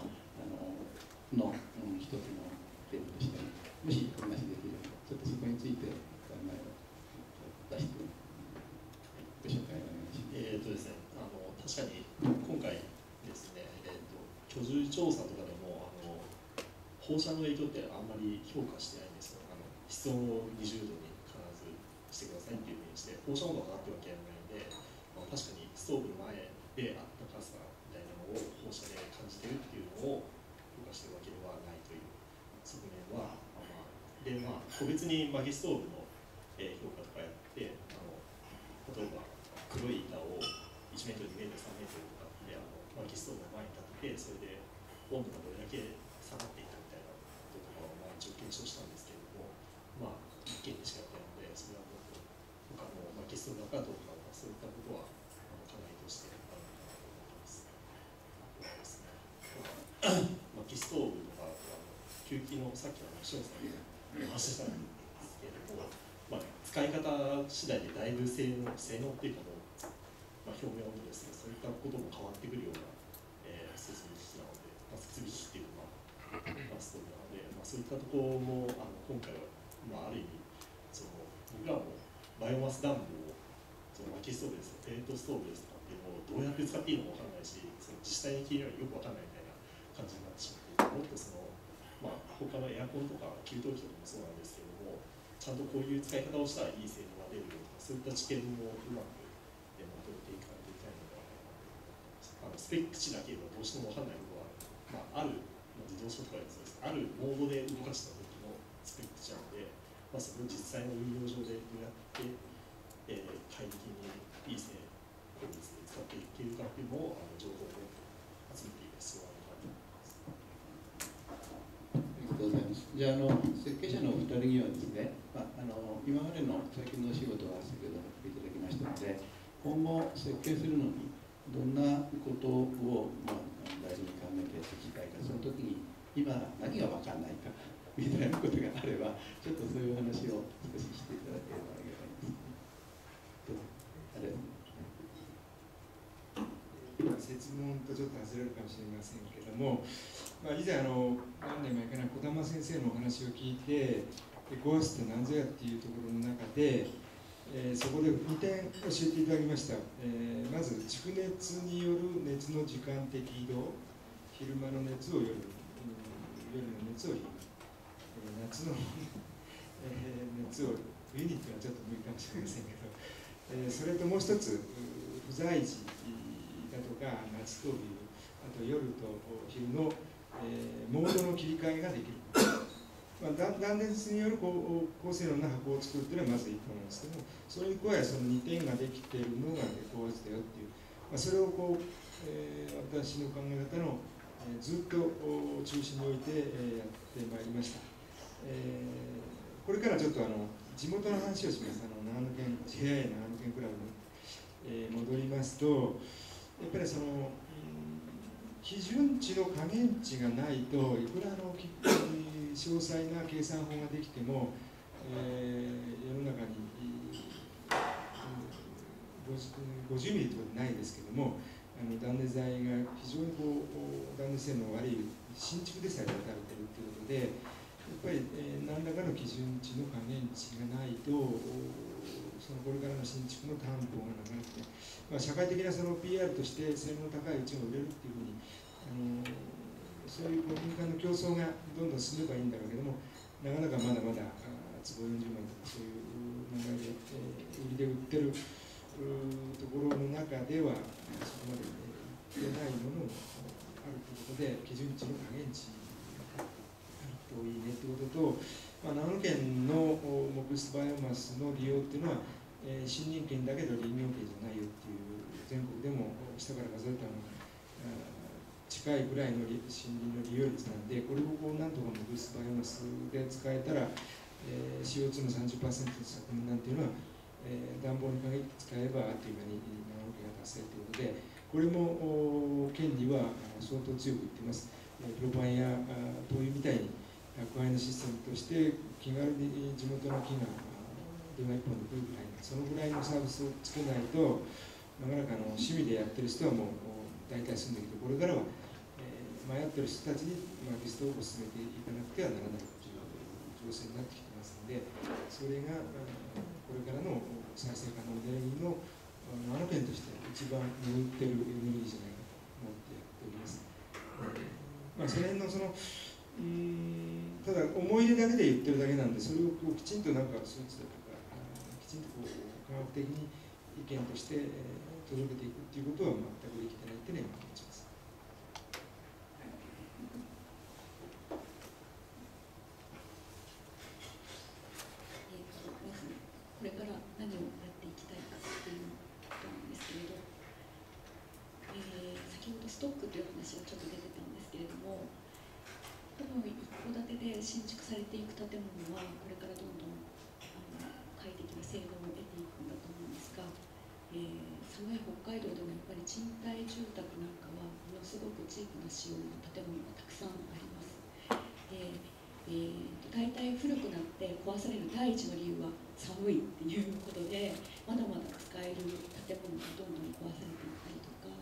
一つのテーマとしてもしお話できればちょっとそこについて考えを出してご紹介お願いします。 ですね、確かに今回調査とかでも放射の影響ってあんまり評価してないんですよ。室温を20度に必ずしてくださいっていうふうにして、放射温度が上がってるわけじゃないので、確かにストーブの前であったかさみたいなのを放射で感じてるっていうのを評価してるわけではないという側面は、で個別に薪ストーブの評価とかやって、例えば黒い板を1メートル、2メートル、3メートルとかって薪ストーブの前に立てて、それで温度がどれだけ下がっていたみたいなこととかを一応検証したんですけれども、1件でしかやってないので、それはもっと他の薪ストーブだかどうかそういったことは課題としてあるのかなと思ってます。薪ストーブとか吸気のさっき塩さんに話したんですけれども、使い方次第でだいぶ性能っていうかもう、表面温度ですね、そういったことも変わってくるような、設備機器なので、設備機器っていうのは、ストーブなので、そういったところも今回は、ある意味僕らもバイオマス暖房を薪ストーブですとかペレットストーブですとかっていうのをどうやって使っていいのか分からないし、実際に聞いてるのによく分からないみたいな感じになってしまって、もっと他のエアコンとか給湯器とかもそうなんですけれども、ちゃんとこういう使い方をしたらいい性能が出るよとか、そういった知見もうまく求めていかないといけないのではないかなと思います。スペック値だけではどうしても分からないことは、ある自動車とかでそうです、あるモードで動かした時のスペック値なので、それを実際の運用上でどうやって快適にいい効率で使っていけるかっていうのを情報を集めていく必要があるかと思います。 ありがとうございます。じゃあ設計者のお二人にはですね、今までの最近のお仕事は先ほどいただきましたので、今後設計するのにどんなことを、大事に考えてやっていきたいか、その時に今何が分からないかみたいなことがあれば、ちょっとそういう話を少ししていただければありがたいです。 設問とちょっと外れるかもしれませんけれども、以前何年前かな、児玉先生のお話を聞いて、エコハウスって何ぞやっていうところの中で、そこで2点教えていただきました。まず蓄熱による熱の時間的移動、昼間の熱を夜の熱を昼間、夏の熱を冬にっていうのはちょっと無理かもしれませんけど、それともう一つ、不在時だとか夏と冬、あと夜と昼の、モードの切り替えができる。断熱による高性能な箱を作るというのはまず1個なんですけども、それに加えその2点ができているのがエコハウスだよっていう、それを私の考え方の、ずっと中心に置いて、やってまいりました。これからちょっと地元の話をします。長野県 JIA 長野県クラブに、戻りますと、やっぱり基準値の加減値がないと、いくら詳細な計算法ができても、世の中に50ミリということはないですけども、断熱材が非常に断熱性能の悪い新築でさえ打たれているということで、やっぱり、何らかの基準値の加減値がないと、これからの新築の担保がなくなって、社会的なPR として性能の高いうちを売れるっていうふうに、そういう民間の競争がどんどん進めばいいんだろうけども、なかなかまだまだ坪40万とかそういう名前で、売りで売ってるところの中ではそこまでいってないものもあるということで、基準値の加減値があるといいねということと、長野県の木質バイオマスの利用っていうのは、森林圏だけど林業圏じゃないよっていう、全国でも下から数えたのが近いぐらいの森林の利用率なんで、これをなんとか木質バイオマスで使えたら、CO2 の 30% の削減なんていうのは、暖房に限って使えばあっという間に長野県が達成ということで、これも県には相当強く言っています。プロパンや灯油みたいに宅配のシステムとして気軽に地元の木が電話一本で来るぐらい、そのぐらいのサービスをつけないと、なかなか趣味でやってる人はもう大体済んできて、これからは、迷ってる人たちにリストを進めていかなくてはならないという情勢になってきてますので、それがこれからの再生可能エネルギーの長野県として一番向いているエネルギーじゃないかと思ってやっております。 その辺のただ思い出だけで言ってるだけなんで、それをこうきちんとなんか数値だとかきちんとこう科学的に意見として届けていくっていうことは全くできてないっていうのは今感じます。 これから何をやっていきたいかっていうことなんですけれど、先ほどストックという話がちょっと出てたんですけれども、多分一戸建てで新築されていく建物はこれからどんどん快適な性能を得ていくんだと思うんですが、寒い北海道でもやっぱり賃貸住宅なんかはものすごくチープな仕様の建物がたくさんあります。大体古くなって壊される第一の理由は寒いっていうことで、まだまだ使える建物がどんどん壊されていったりとか、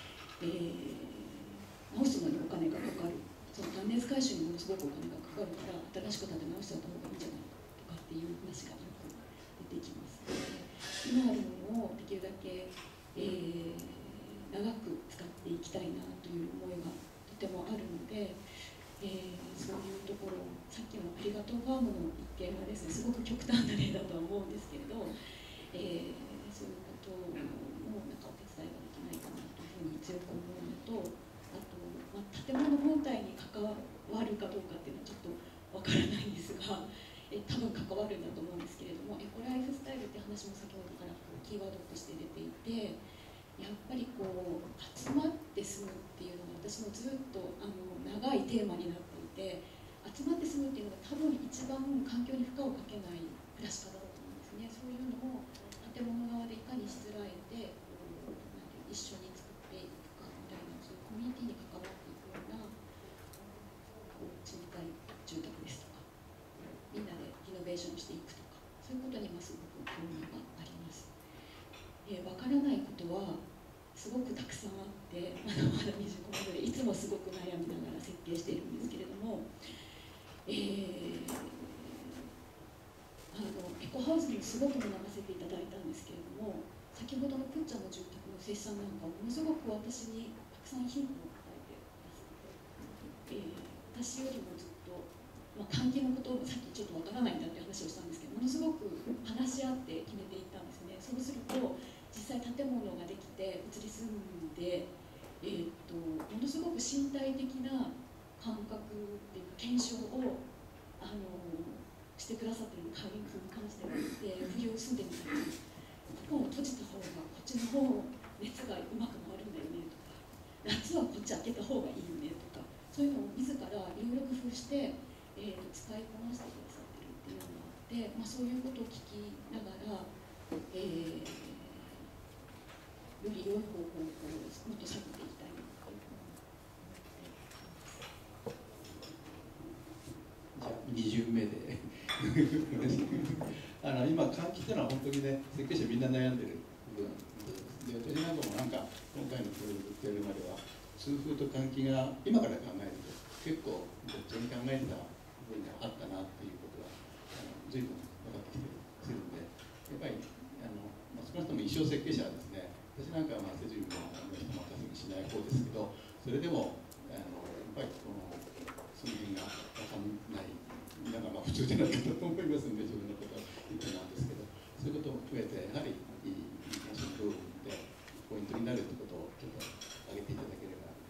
直すのにお金がかかる、その断熱改修にものすごくお金がかかるから新しく建て直しておいた方がいいんじゃないとかっていう話がよく出てきます。今あるものをできるだけ、長く使っていきたいなという思いがとてもあるので、そういうところ、さっきのありがとうファームの一件はですね、すごく極端な例だとは思うんですけれど、そういうこともなんかお手伝いができないかなというふうに強く思うのと、あと、建物本体に関わるかどうかっていうのはちょっとわからないんですが、多分関わるんだと思うんですけれども、エコライフスタイルって話も先ほどからキーワードとして出ていて、やっぱりこう集まって住むっていうのが私もずっと長いテーマになっていて、集まって住むっていうのが多分一番環境に負荷をかけない暮らし方だと思うんですね。そういうのを建物側でいかにしつらえて一緒に作っていくかみたいな、そういうコミュニティに関わっていくような賃貸住宅ですとか、みんなでリノベーションしていくとか、そういうことにすごく興味があります。わからないことはすごくたくさんあって、まだまだ未熟者でいつもすごく悩みながら設計しているんですけれども、エコハウスにすごく学ばせていただいたんですけれども、先ほどのプッチャの住宅の生産なんかものすごく私にたくさんヒントを与えてくださって、私よりもずっと、換気のことをさっきちょっとわからないんだっていう話をしたんですけど、ものすごく話し合って決めていったんですね。そうすると実際建物ができて移り住んで、ものすごく身体的な感覚っていうか検証をしてくださっている会員に関しては冬を住んでみたり、ここを閉じた方がこっちの方熱がうまく回るんだよねとか、夏はこっち開けた方がいいよねとか、そういうのを自らいろいろ工夫して、使いこなしてくださってるっていうのがあって、そういうことを聞きながら、より良い方法をもっと探っていきたいなというふうに思っています。 じゃあ2巡目で今換気っていうのは本当にね、設計者みんな悩んでる部分で、私なんかも今回のプロジェクトやるまでは通風と換気が今から考えると結構どっちに考えた部分があったなっていうことは随分分かってきてるんで、やっぱり少なくとも衣装設計者はですね、私なんかは施準も人任せにしない方ですけど、それでもやっぱりその辺が分かんないのが普通じゃないかと思いますので、自分のことは言ってなんですけど、そういうことも含めてやはりその部分でポイントになるということをちょっと挙げていただければ。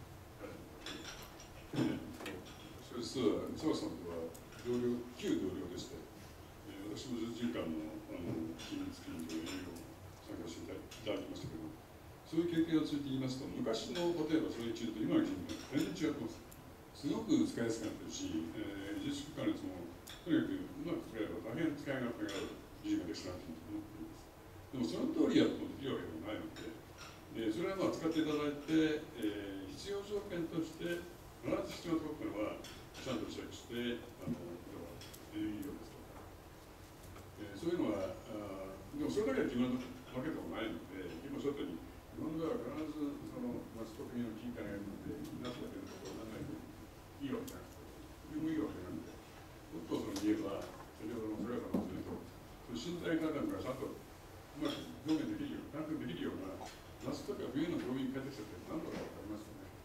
それ実は澤さんとは旧同僚でして、私も10時間の機密金という営業を参加していただきましたけど、そういう経験をついて言いますと、昔の例えばそれに中と今の金額は全然違ってます。すごく使いやすくなってるし、自粛管理もとにかくうまく使えば大変使い勝手がある技術ができたなと思っています。でもその通りやることできるわけでもないので、それは使っていただいて、必要条件として必ず必要なところはちゃんとチェックして、いいよですとか、そういうのはでもそれだけは自分のわけでもないので、今おっしゃったように日本では必ずその特有の金貨がいるので、なすだけのことを考えていいわけじゃなくて、とてもいいわけなんで、もっとその言えば、先ほどの菅さんの言うと、身体価格がちゃんとうまく表現できるような、感覚できるような、夏とか冬の病院に帰ってきたって何度か分かりますよね。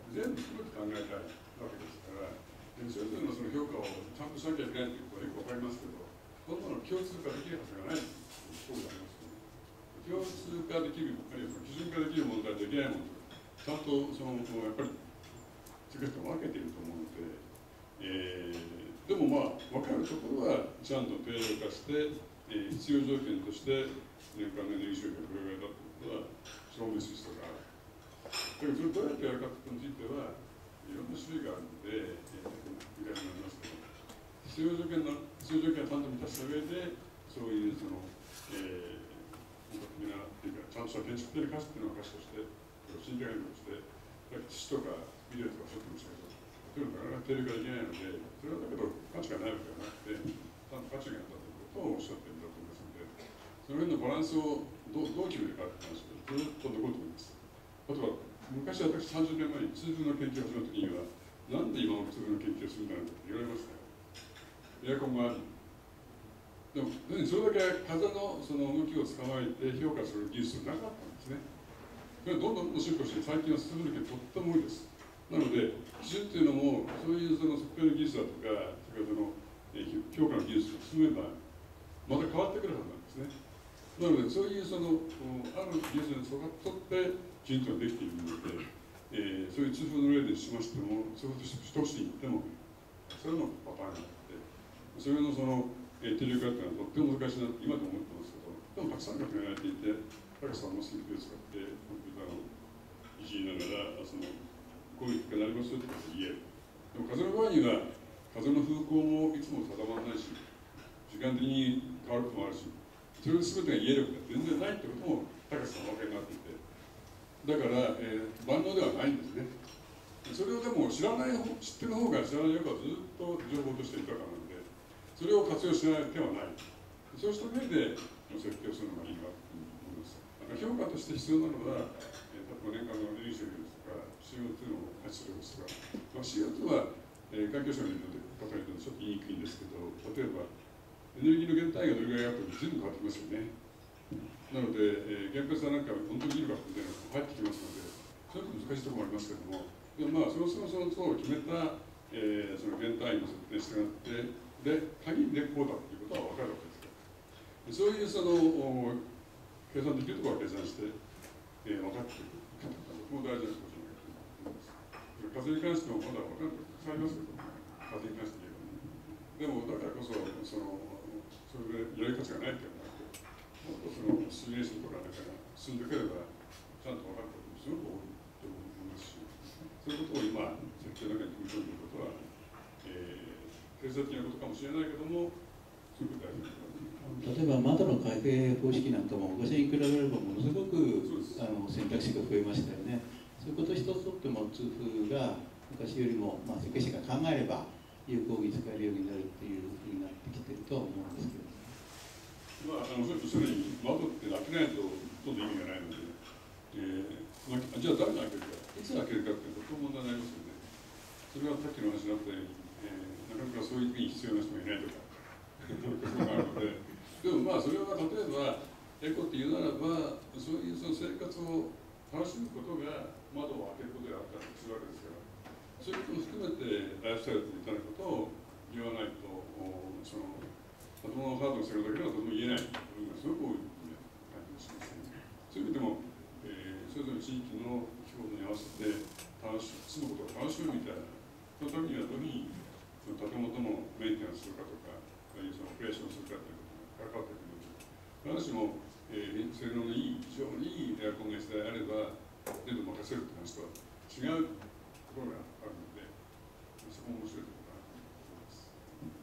全部含めて考えたいわけですから、それぞれのその評価をちゃんとしなきゃいけないということはよくわかりますけど、こんなの共通化できるはずがないということがありますよね。共通化できる、あるいはその基準化できる問題できないものとちゃんとそのやっぱり世界と分けていると思うので、でもまあ分かるところはちゃんと定量化して、必要条件として年間のエネルギー消費がこれぐらいだということは証明する必要がある。だけどそれどうやってやるかということについてはいろんな種類があるので、みたいになりますけど、必要条件はちゃんと満たした上で、そういうその、本格的なっていうか、ちゃんとした建築的な価値っていうのを価値として、信頼力として、土とかビデオとかそういうのもしたけど、そういうのがなかなか定量化できないので、それはだけど価値がないわけではなくて、ちゃんと価値があったということをおっしゃってるんだと思いますので、その辺のバランスをどう決めるかって話がずっと残ると思います。あとは、昔私30年前に痛風の研究を始めた時には、なんで今も痛風の研究をするんだろうって言われましたよ。エアコンがある。でも、それだけ風のその動きを捕まえて評価する技術はなかったんですね。それはどんどん進歩して、最近は進むのがとっても多いです。なので、基準っていうのも、そういうその測定の技術だとか、それからその評価の技術が進めば、また変わってくるはずなんですね。なので、そういうその、ある技術に沿って基準というのができているので、そういう痛風の例でしましても、そういうことしてほしいっても、それのパターンがあって、それのその、定量化っていうのはとっても難しいなって今でも思ってますけど、でもたくさんの方がやられていて、高橋さんもスキルを使ってコンピューターをいじりながら、そのこういう結果になりますよってことを言える。でも風の場合には、風の風向もいつも定まらないし、時間的に変わることもあるし、それを全てが言えるわけ全然ないってことも高橋さんはお分かりになっていて、だから、万能ではないんですね。それをでも知ってる方が知らない方がずっと情報として豊かなので、それを活用しない手はない。そうした上で設計をするのがいいなと思います。評価として必要なのは、例えば年間のエネルギー消費ですとか、CO2 の排出量ですとか、CO2 は、環境省の方に言うとちょっと言いにくいんですけど、例えば、エネルギーの減退がどれぐらいあっても全部変わってきますよね。なので、原発はなんか本当にいいのかみたいなのが入ってきますので、そういう難しいところもありますけども、でもまあ、その都度決めた、その減退の設定に従って、で、限りでこうだということは分かるわけですから、そういうその計算できるところは計算して、分かっていく方も大事なことじゃないかと思います。風に関してもまだ分かることたくさんありますけど、風に関して言えばね。でも、だからこそ、それでやり方がないっていうのがあって、もっとそのシミュレーションとかなんかが進んでくれば、ちゃんと分かることもすごく多いと思いますし、そういうことを今、設計の中に組み込んでいることは、経済的なことかもしれないけども、すごく大事なことだと思います。 例えば窓の開閉方式なんかも昔に比べればものすごく選択肢が増えましたよね。そういうこと一つとっても痛風が昔よりも、設計士が考えれば有効に使えるようになるっていうふうになってきてるとは思うんですけど、 それとすでに窓って開けないとほとんど意味がないので、じゃあ誰が開けるか、いつ開けるかっていうと問題になりますよね。それはさっきの話になったように、なかなかそういう時に必要な人がいないとか、そういうことがあるので、でもそれは例えば、エコって言うならば、そういうその生活を楽しむことが窓を開けることであったりするわけですから、そういうことも含めてライフスタイルといったことを言わないと、その建物をハードにするだけではとても言えない部分がすごく多い感じがしますね。そういう意味でも、それぞれの地域の気候に合わせて住むことを楽しむみたいな、そのためにはどういうふうにその建物のメンテナンスするかとか、そのオペレーションするかということが関わってくるので、必ずしも、性能のいい、非常にいいエアコンが必要であれば、全部任せるという話とは違うところがあるので、そこも面白いところかなと思います。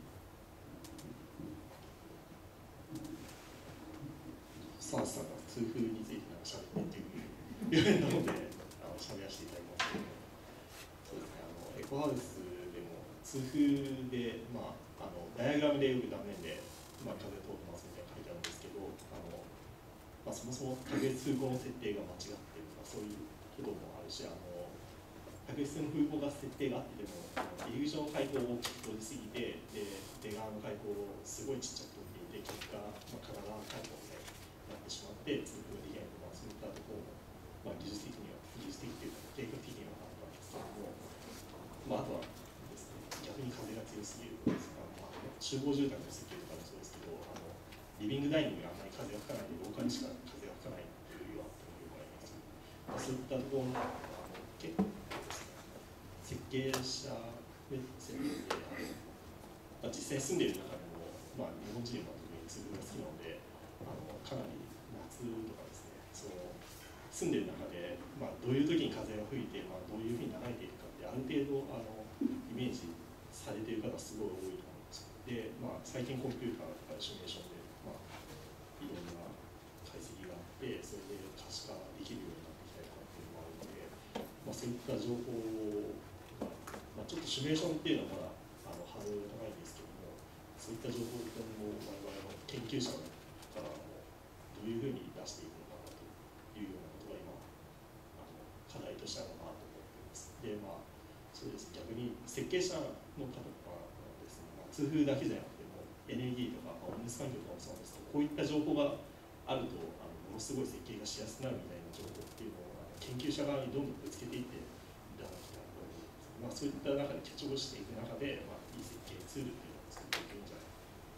澤さんが痛風についてしゃべってっていうのでしゃべらせていただきますけど、そうですね、エコハウスでも痛風で、ダイアグラムでよく断面で、風通ってますみたいな書いてあるんですけど、そもそも隔熱風向の設定が間違っているとか、そういうこともあるし、隔熱の風向が設定があってでも、入り口の開口を大きく閉じすぎて、出側の開口をすごいちっちゃく閉じていて、結果、片側開口みたいになってしまって、痛風ができないとか、そういったところも、技術的というか、計画的にはあったんですけれども、あとはですね、逆に風が強すぎるとですか、集合住宅の設計とかもそうですけど、リビングダイニングがあんまり風が吹かないで、廊下にしか風が吹かないというようなことがあります。そういったところの結構ですね、設計者目線で実際住んでいる中でも、日本人は特に通風が好きなので、かなり夏とかですね、住んでいる中で、どういう時に風が吹いて、どういうふうに流れているかってある程度イメージされている方すごい多いと思うんですよ。で、最近コンピューターとかシミュレーションで、いろんな解析があって、それで可視化できるようになってきたりとかっていうのもあるので、そういった情報が、ちょっとシミュレーションっていうのはまだハードルが高いんですけども、そういった情報を我々の研究者からどういうふうに出していくのかなというようなことが今課題としてあるのかなと思っています。で、そうです。逆に設計者の方とかですね、通風だけじゃなくてもエネルギーとか温熱環境とかもそうなんですけど、こういった情報があるとものすごい設計がしやすくなるみたいな情報っていうのを研究者側にどんどんぶつけていっていただきたいと思います。そういった中でキャッチボールしていく中で、いい設計ツールっていうのを作っていくんじゃないか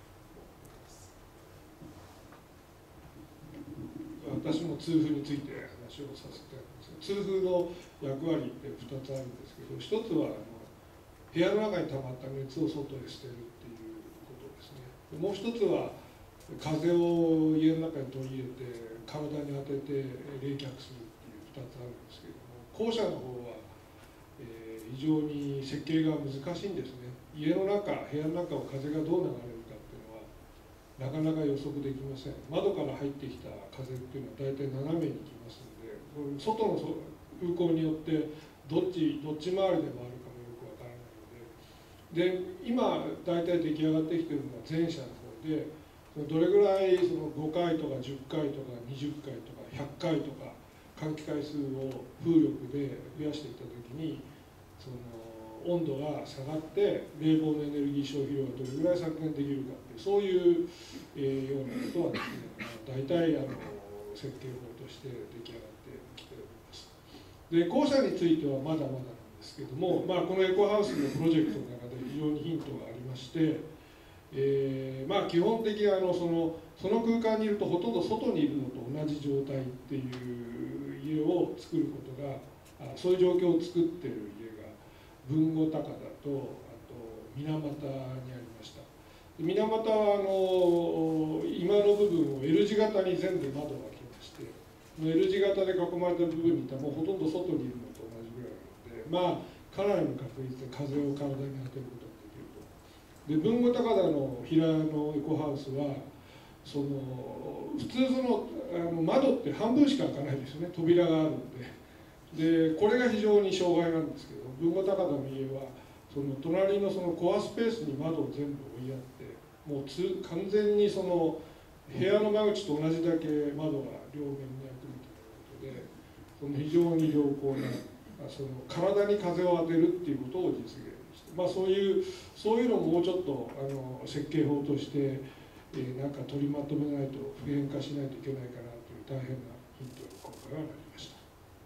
と思います。 私も痛風について話をさせていただきます。痛風の役割って2つあるんですけど、1つは部屋の中に溜まった熱を外へ捨てるっていうことですね。もう1つは風を家の中に取り入れて体に当てて冷却するっていう2つあるんですけども、後者の方は非常に設計が難しいんですね。家の中、部屋の中を風がどう流れるかっていうのはなかなか予測できません。窓から入ってきた風っていうのは大体斜めに来ますので、外の風向によってどっち回りで回るかもよくわからないので、今大体出来上がってきているのは前者の方で、どれぐらい5回とか10回とか20回とか100回とか換気回数を風力で増やしていったときに、温度が下がって冷房のエネルギー消費量がどれぐらい削減できるかっていう、そういうようなことはですね、大体設計法として出来上がってきております。で、後者についてはまだまだなんですけども、このエコハウスのプロジェクトの中で非常にヒントがありまして、基本的にその空間にいるとほとんど外にいるのと同じ状態っていう家を作ることが、そういう状況を作ってる家が豊後高田とあと水俣にありました。水俣は今の部分を L 字型に全部窓が来まして、L 字型で囲まれた部分にいたらもうほとんど外にいるのと同じぐらいなので、かなりの確率で風を体に当てることができると。で、豊後高田の平屋のエコハウスは普通窓って半分しか開かないですよね、扉があるんで。で、これが非常に障害なんですけど、豊後高田の家は隣のコアスペースに窓を全部追いやって、もう完全に部屋の間口と同じだけ窓が両面に開くみたいなことで、非常に良好な体に風を当てるっていうことを実現して、そういうのをもうちょっと設計法としてなんか取りまとめないと普遍化しないといけないかなという大変なヒントに今回はなりました。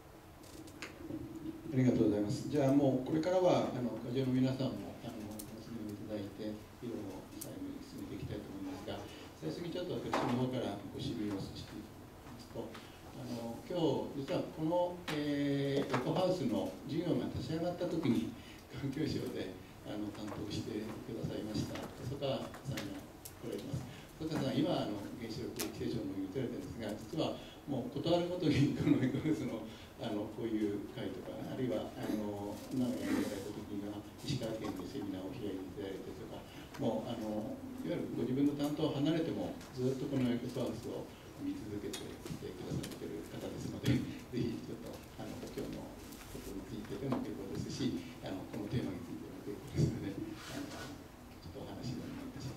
ありがとうございます。じゃあもうこれからは会場の皆さんも楽しんでいただいて、議論を最後に進めていきたいと思いますが、最初にちょっと私の方からご指名をさせていただきますと、今日実はこの、エコハウスの事業が立ち上がった時に環境省で担当してくださいました細川さんが来られます。細川さん、今原子力規制庁の言ってられてるんですが、実はもう断るごとにこのエコハウスのこういう会とか、あるいは長屋にいただいた時には石川県でセミナーを開いていただいてとか、もういわゆるご自分の担当を離れてもずっとこのエコハウスを見続けてきてくださっている方ですので、ぜひちょっと今日のことについてでも結構ですし、このテーマについても結構ですので、ちょっとお話をお願いいたします。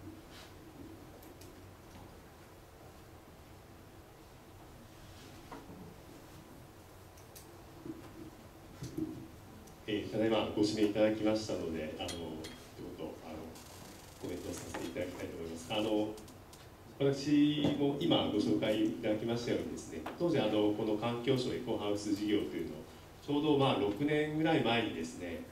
ただいまご指名いただきましたので、一言コメントをさせていただきたいと思います。私も今ご紹介いただきましたようにですね、当時この環境省エコハウス事業というのをちょうど6年ぐらい前にですね、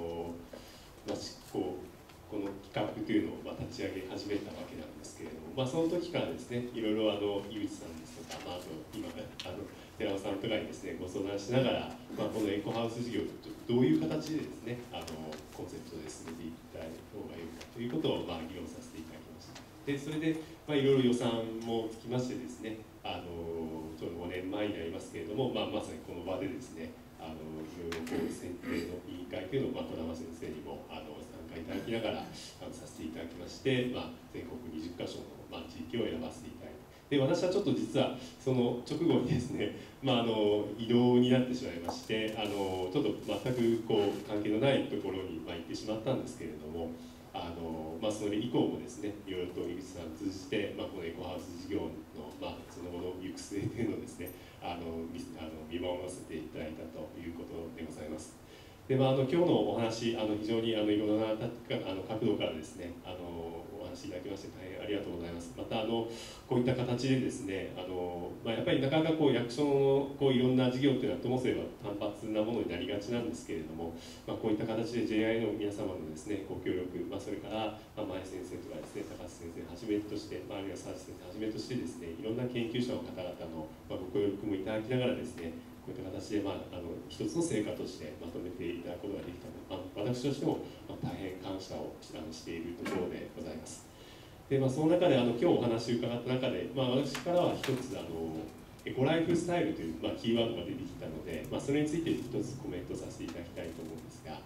この企画というのを立ち上げ始めたわけなんですけれども、その時からですね、いろいろ井口さんですとか、あと今寺尾さんとかにですねご相談しながら、このエコハウス事業をどういう形でですねコンセプトで進めていった方がいいかということを議論させていただきました。でそれでいろいろ予算もつきましてですね、ちょうど5年前になりますけれども、まさにこの場でですねいろいろ選定の委員会というのを児玉先生にも参加いただきながらさせていただきまして、全国20カ所の地域を選ばせていただいて、で私はちょっと実はその直後にですね、異動になってしまいまして、ちょっと全く関係のないところに行ってしまったんですけれども、それ以降もですねいろいろと井口さんを通じて、このエコハウス事業の、その後の行く末というのをですね見守らせていただいたということでございます。で今日のお話非常にいろんな角度からですねお話いただきまして大変ありがとうございます。またこういった形でですねやっぱりなかなか役所のいろんな事業というのはともすれば単発なものになりがちなんですけれども、こういった形で JI の皆様のですねご協力、それから前先生とかですね高橋先生をはじめとして、あるいは佐治先生をはじめとしてですねいろんな研究者の方々のご協力もいただきながらですねこういった形で、一つの成果としてまとめていただくことができたので、私としても、大変感謝をしているところでございます。でその中で今日お話を伺った中で、私からは一つエコライフスタイルというキーワードが出てきたので、それについて一つコメントさせていただきたいと思うんですが、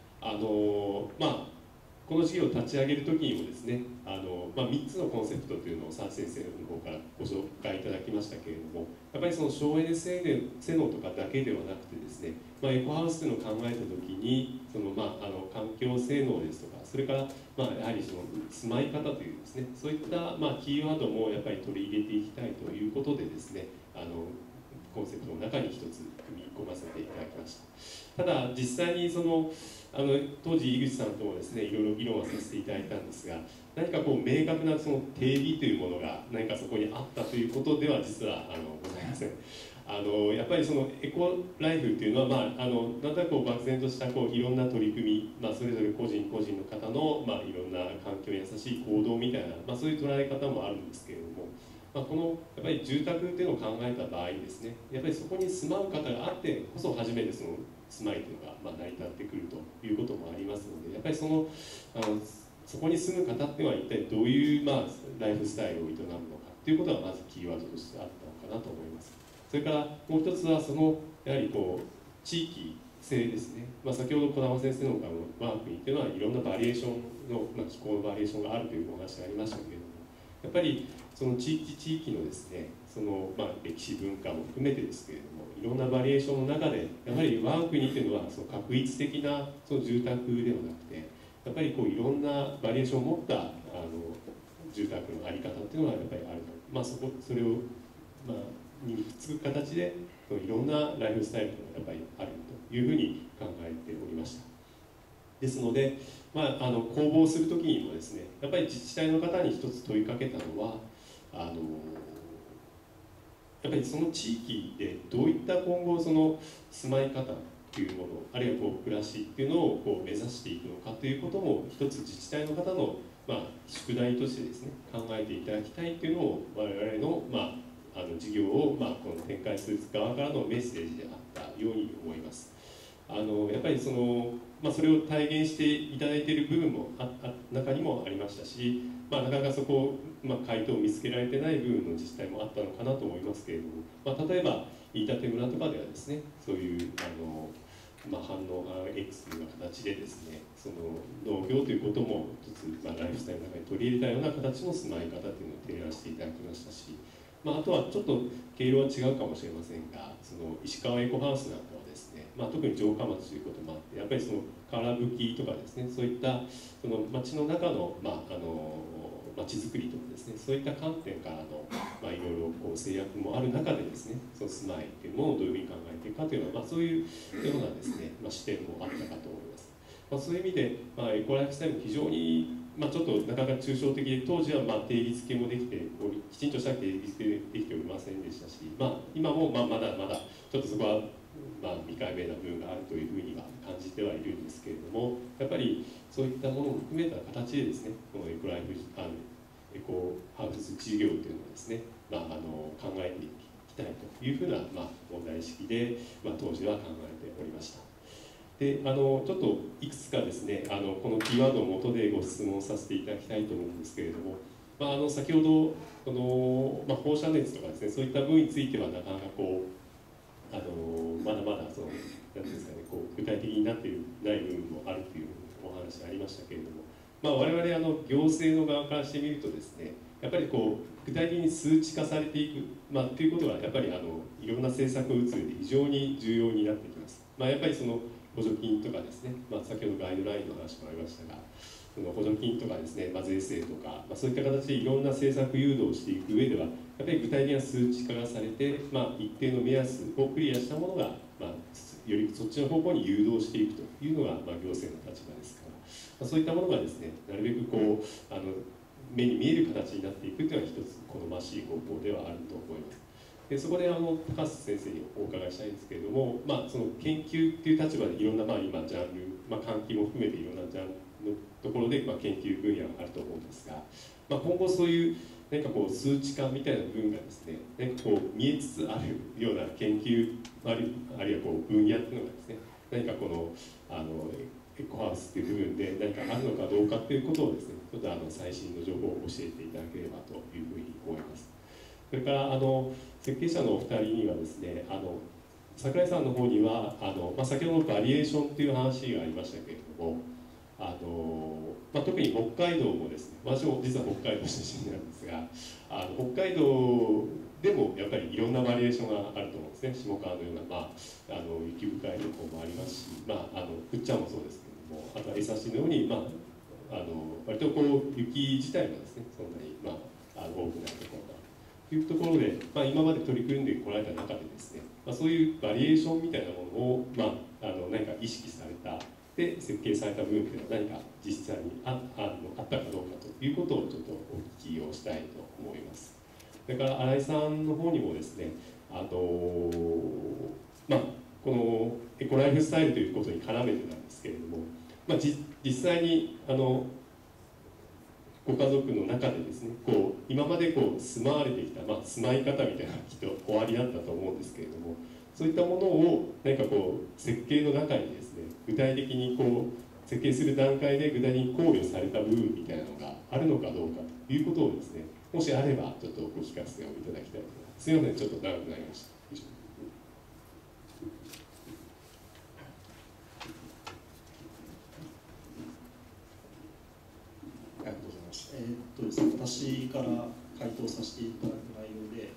この事業を立ち上げるときにもですね3つのコンセプトというのを佐治先生の方からご紹介いただきましたけれども、やっぱりその省エネ性能とかだけではなくてですね、エコハウスというのを考えたときに環境性能ですとか、それからやはりその住まい方というですねそういったキーワードもやっぱり取り入れていきたいということでですねコンセプトの中に一つ組み込ませていただきました。ただ実際に当時井口さんともですねいろいろ議論はさせていただいたんですが、何か明確なその定義というものが何かそこにあったということでは実はございません。やっぱりそのエコライフっていうのは、なんとなく漠然としたいろんな取り組み、それぞれ個人個人の方の、いろんな環境に優しい行動みたいな、そういう捉え方もあるんですけれども、このやっぱり住宅っていうのを考えた場合ですね、やっぱりそこに住まう方があってこそ初めてその住まいというのが成り立ってくるということもありますので、やっぱりそこに住む方っていうのは一体どういう、ライフスタイルを営むのかということがまずキーワードとしてあったのかなと思います。それからもう一つはやはり地域性ですね、先ほど児玉先生のワークにっていうのはいろんなバリエーションの、気候のバリエーションがあるというお話がありましたけれども、やっぱりその地域のですね歴史文化も含めてですけれども、いろんなバリエーションの中でやはり我が国というのは画一的な住宅ではなくて、やっぱりいろんなバリエーションを持った住宅の在り方っていうのがやっぱりあると、それをにくっつく形でいろんなライフスタイルがやっぱりあるというふうに考えておりました。ですので、公募する時にもですねやっぱり自治体の方に一つ問いかけたのはやっぱりその地域でどういった今後その住まい方というもの、あるいは暮らしっていうのを目指していくのかということも一つ自治体の方の宿題としてですね考えていただきたいというのを我々の事業をこの展開する側からのメッセージであったように思います。やっぱりそれを体現していただいている部分も中にもありましたし、なかなかそこを、回答を見つけられてない部分の自治体もあったのかなと思いますけれども、例えば飯舘村とかではですねそういう反応が X という形でですね農業ということも一つ、ライフスタイルの中に取り入れたような形の住まい方というのを提案していただきましたし、あとはちょっと毛色は違うかもしれませんが石川エコハウスなんかはですね、特に城下町ということもあってやっぱりからぶきとかですねそういった町の中の町づくりとかですねそういった観点からの、いろいろ制約もある中でですねその住まいっていうものをどういうふうに考えていくかというのは、そういうようなですね、視点もあったかと思います。そういう意味で、エコライフスタイルも非常にちょっとなかなか抽象的で、当時は定義付けもできてきちんとした定義付けできておりませんでしたし、今もまだまだちょっとそこは未解明な部分があるというふうには感じてはいるんですけれども、やっぱりそういったものを含めた形でですね、このエコハウス事業というのをですね、考えていきたいというふうな、問題意識で、当時は考えておりました。で、ちょっといくつかですね、このキーワードを元でご質問させていただきたいと思うんですけれども、先ほど放射熱とかですね、そういった部分についてはなかなかまだまだなんていうんですかね、具体的になっていない部分もあるというお話ありましたけれども、我々行政の側からしてみるとですね、やっぱり具体的に数値化されていく、ということはやっぱりいろんな政策を打つ上で非常に重要になってきます。やっぱりその補助金とかですね、先ほどガイドラインの話もありましたが、その補助金とかですね、税制とか、そういった形でいろんな政策誘導していく上では、やっぱり具体的な数値化がされて、一定の目安をクリアしたものが、よりそっちの方向に誘導していくというのが、行政の立場ですから、そういったものがですね、なるべく目に見える形になっていくというのは一つ好ましい方向ではあると思います。でそこで高須先生にお伺いしたいんですけれども、その研究っていう立場でいろんな今ジャンル、換気も含めていろんなジャンルのところで研究分野があると思うんですが、今後そういう何か数値化みたいな部分がですね、何か見えつつあるような研究あるいは分野っていうのがですね、何かエコハウスっていう部分で何かあるのかどうかっていうことをですね、ちょっと最新の情報を教えていただければというふうに思います。それから設計者のお二人にはですね、櫻井さんの方には先ほどのバリエーションという話がありましたけれども、特に北海道もですね、私も実は北海道出身なんですが、北海道でもやっぱりいろんなバリエーションがあると思うんですね。下川のような、雪深いところもありますし、ふっちゃんもそうですけれども、あとは江差のように、割と雪自体がですね、そんなに、多くないところがというところで、今まで取り組んでこられた中でですね、そういうバリエーションみたいなものを、何か意識されたで設計された部分というのは何か実際にあったかどうかということをちょっとお聞きをしたいと思います。それから新井さんの方にもですね、このエコライフスタイルということに絡めてなんですけれども、実際にご家族の中でですね、今まで住まわれてきた、住まい方みたいな人おありだったと思うんですけれども、そういったものを何か設計の中にですね、具体的に設計する段階で具体的に考慮された部分みたいなのがあるのかどうかということをですね、もしあればちょっとご聞かせをいただきたいと思います。すみません、ちょっと長くなりました。 ありがとうございます。ですね、私から回答させていただく内容で、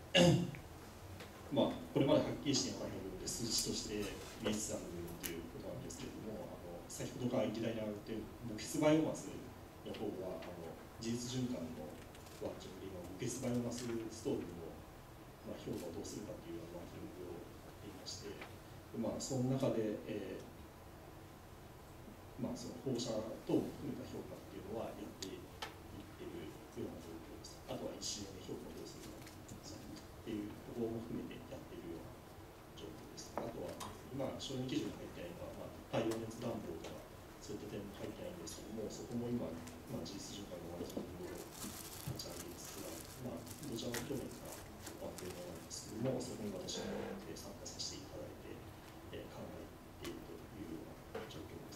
これまではっきりしていない部分で数値として見えつつある部分ということなんですけれども、先ほどから議題に上がっている木質バイオマスの方は事実循環のワーキングで今木質バイオマスストーブの評価をどうするかというワーキングをやっていまして、その中で、その放射等も含めた評価っていうのはやっていっているような状況です。あとは一種の評価をどうするかっていうところも含めてやっているような状況です。あとは今承認基準に入っていないのは、太陽熱暖房とかそういった点も入ってないんですけども、そこも今、事実循環のワーキングを立ち上げつつある、どちらも去年から終わっているものなんですけども、そこに私も参加させていただいて、考えているというような状況です。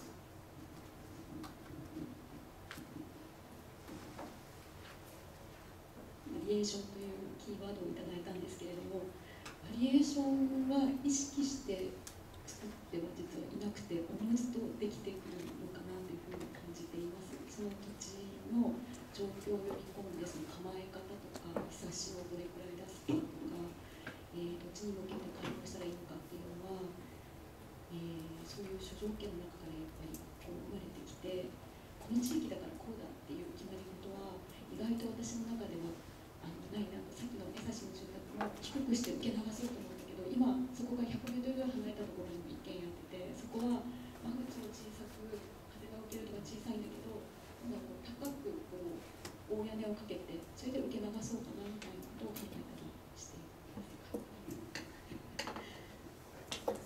バリエーションというキーワードをいただいたんですけれども、バリエーションは意識して作っては実はいなくて、おのずとできてくるのかなというふうに感じています。その土地の状況を読み込んで、その構え方とか日差しをどれくらい出すかとか、どっちに向けて開放したらいいのかっていうのは、そういう諸条件の中からやっぱり生まれてきて、この地域だからこうだっていう決まり事は意外と私の中ではないなと。さっきの江差の住宅も低くして受け流そうと思うんだけど、今そこが100メートルぐらい離れたところにも一軒やってて、そこは間口を小さく風が受けるとか小さいんだけど、高く大屋根をかけてそれで受け流そうかなみたいなことを考えたりしています。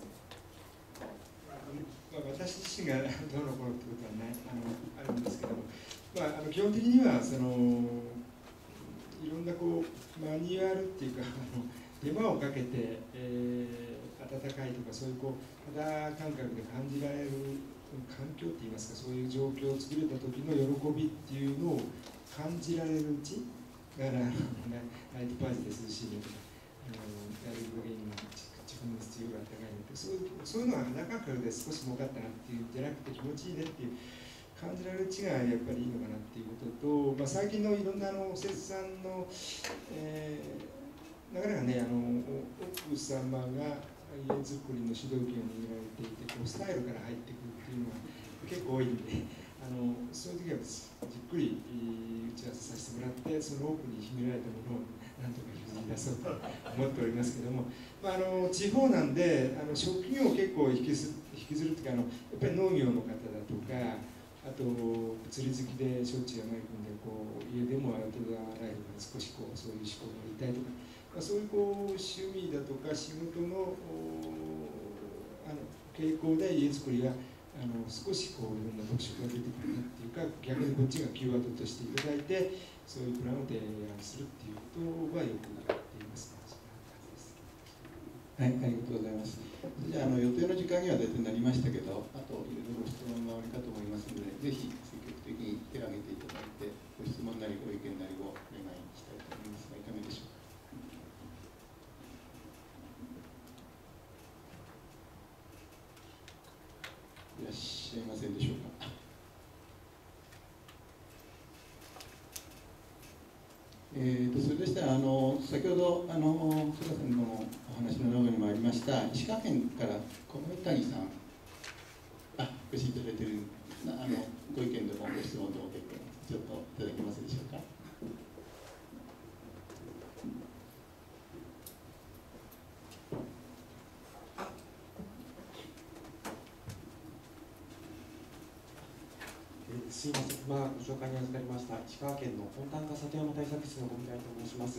がどうのこうのってことはないあるんですけども、基本的にはそのいろんなこうマニュアルっていうか手間をかけて、温かいとかそういうこう肌感覚で感じられる環境っていいますか、そういう状況を作れた時の喜びっていうのを感じられるうちだからナイトパージで涼しいねとかやる上に自分の必要があったかいねってそういうのは肌感覚で少し儲かったなっていうんじゃなくて気持ちいいねっていう感じられるうちがやっぱりいいのかなっていうことと、最近のいろんなお施術さんの、なかなかね奥様が家づくりの主導権を握られていてこうスタイルから入ってくるっていうのは結構多いんでそういう時はじっくり打ち合わせさせてもらってその奥に秘められたものをなんとか引き出そうと思っておりますけども、地方なんで職業を結構引きずるっていうかやっぱり農業の方だとかあと釣り好きでしょっちゅう山行くんでこう家でもアウトドアライフが少しこうそういう思考がいたいとか、そういうこう趣味だとか仕事の傾向で家づくりが少しこういろんな特色が出てくるなっていうか逆にこっちがキーワードとしていただいてそういうプランを提案するっていうことはよくやっています。 はい、ありがとうございます。じゃあ、予定の時間には大体なりましたけど、あといろいろご質問がおありかと思いますので、ぜひ積極的に手を挙げていただいて、ご質問なりご意見なりをお願いしたいと思いますが、いかがでしょうか。いらっしゃいませんでしょうか。それでしたら先ほど菅さんのお話の中にもありました石川県から小森谷さんお越しいただいているご意見でもご質問でも結構ちょっといただけますでしょうか。 すいません、ご紹介に預かりました石川県の温暖化里山対策室の小見台と申します。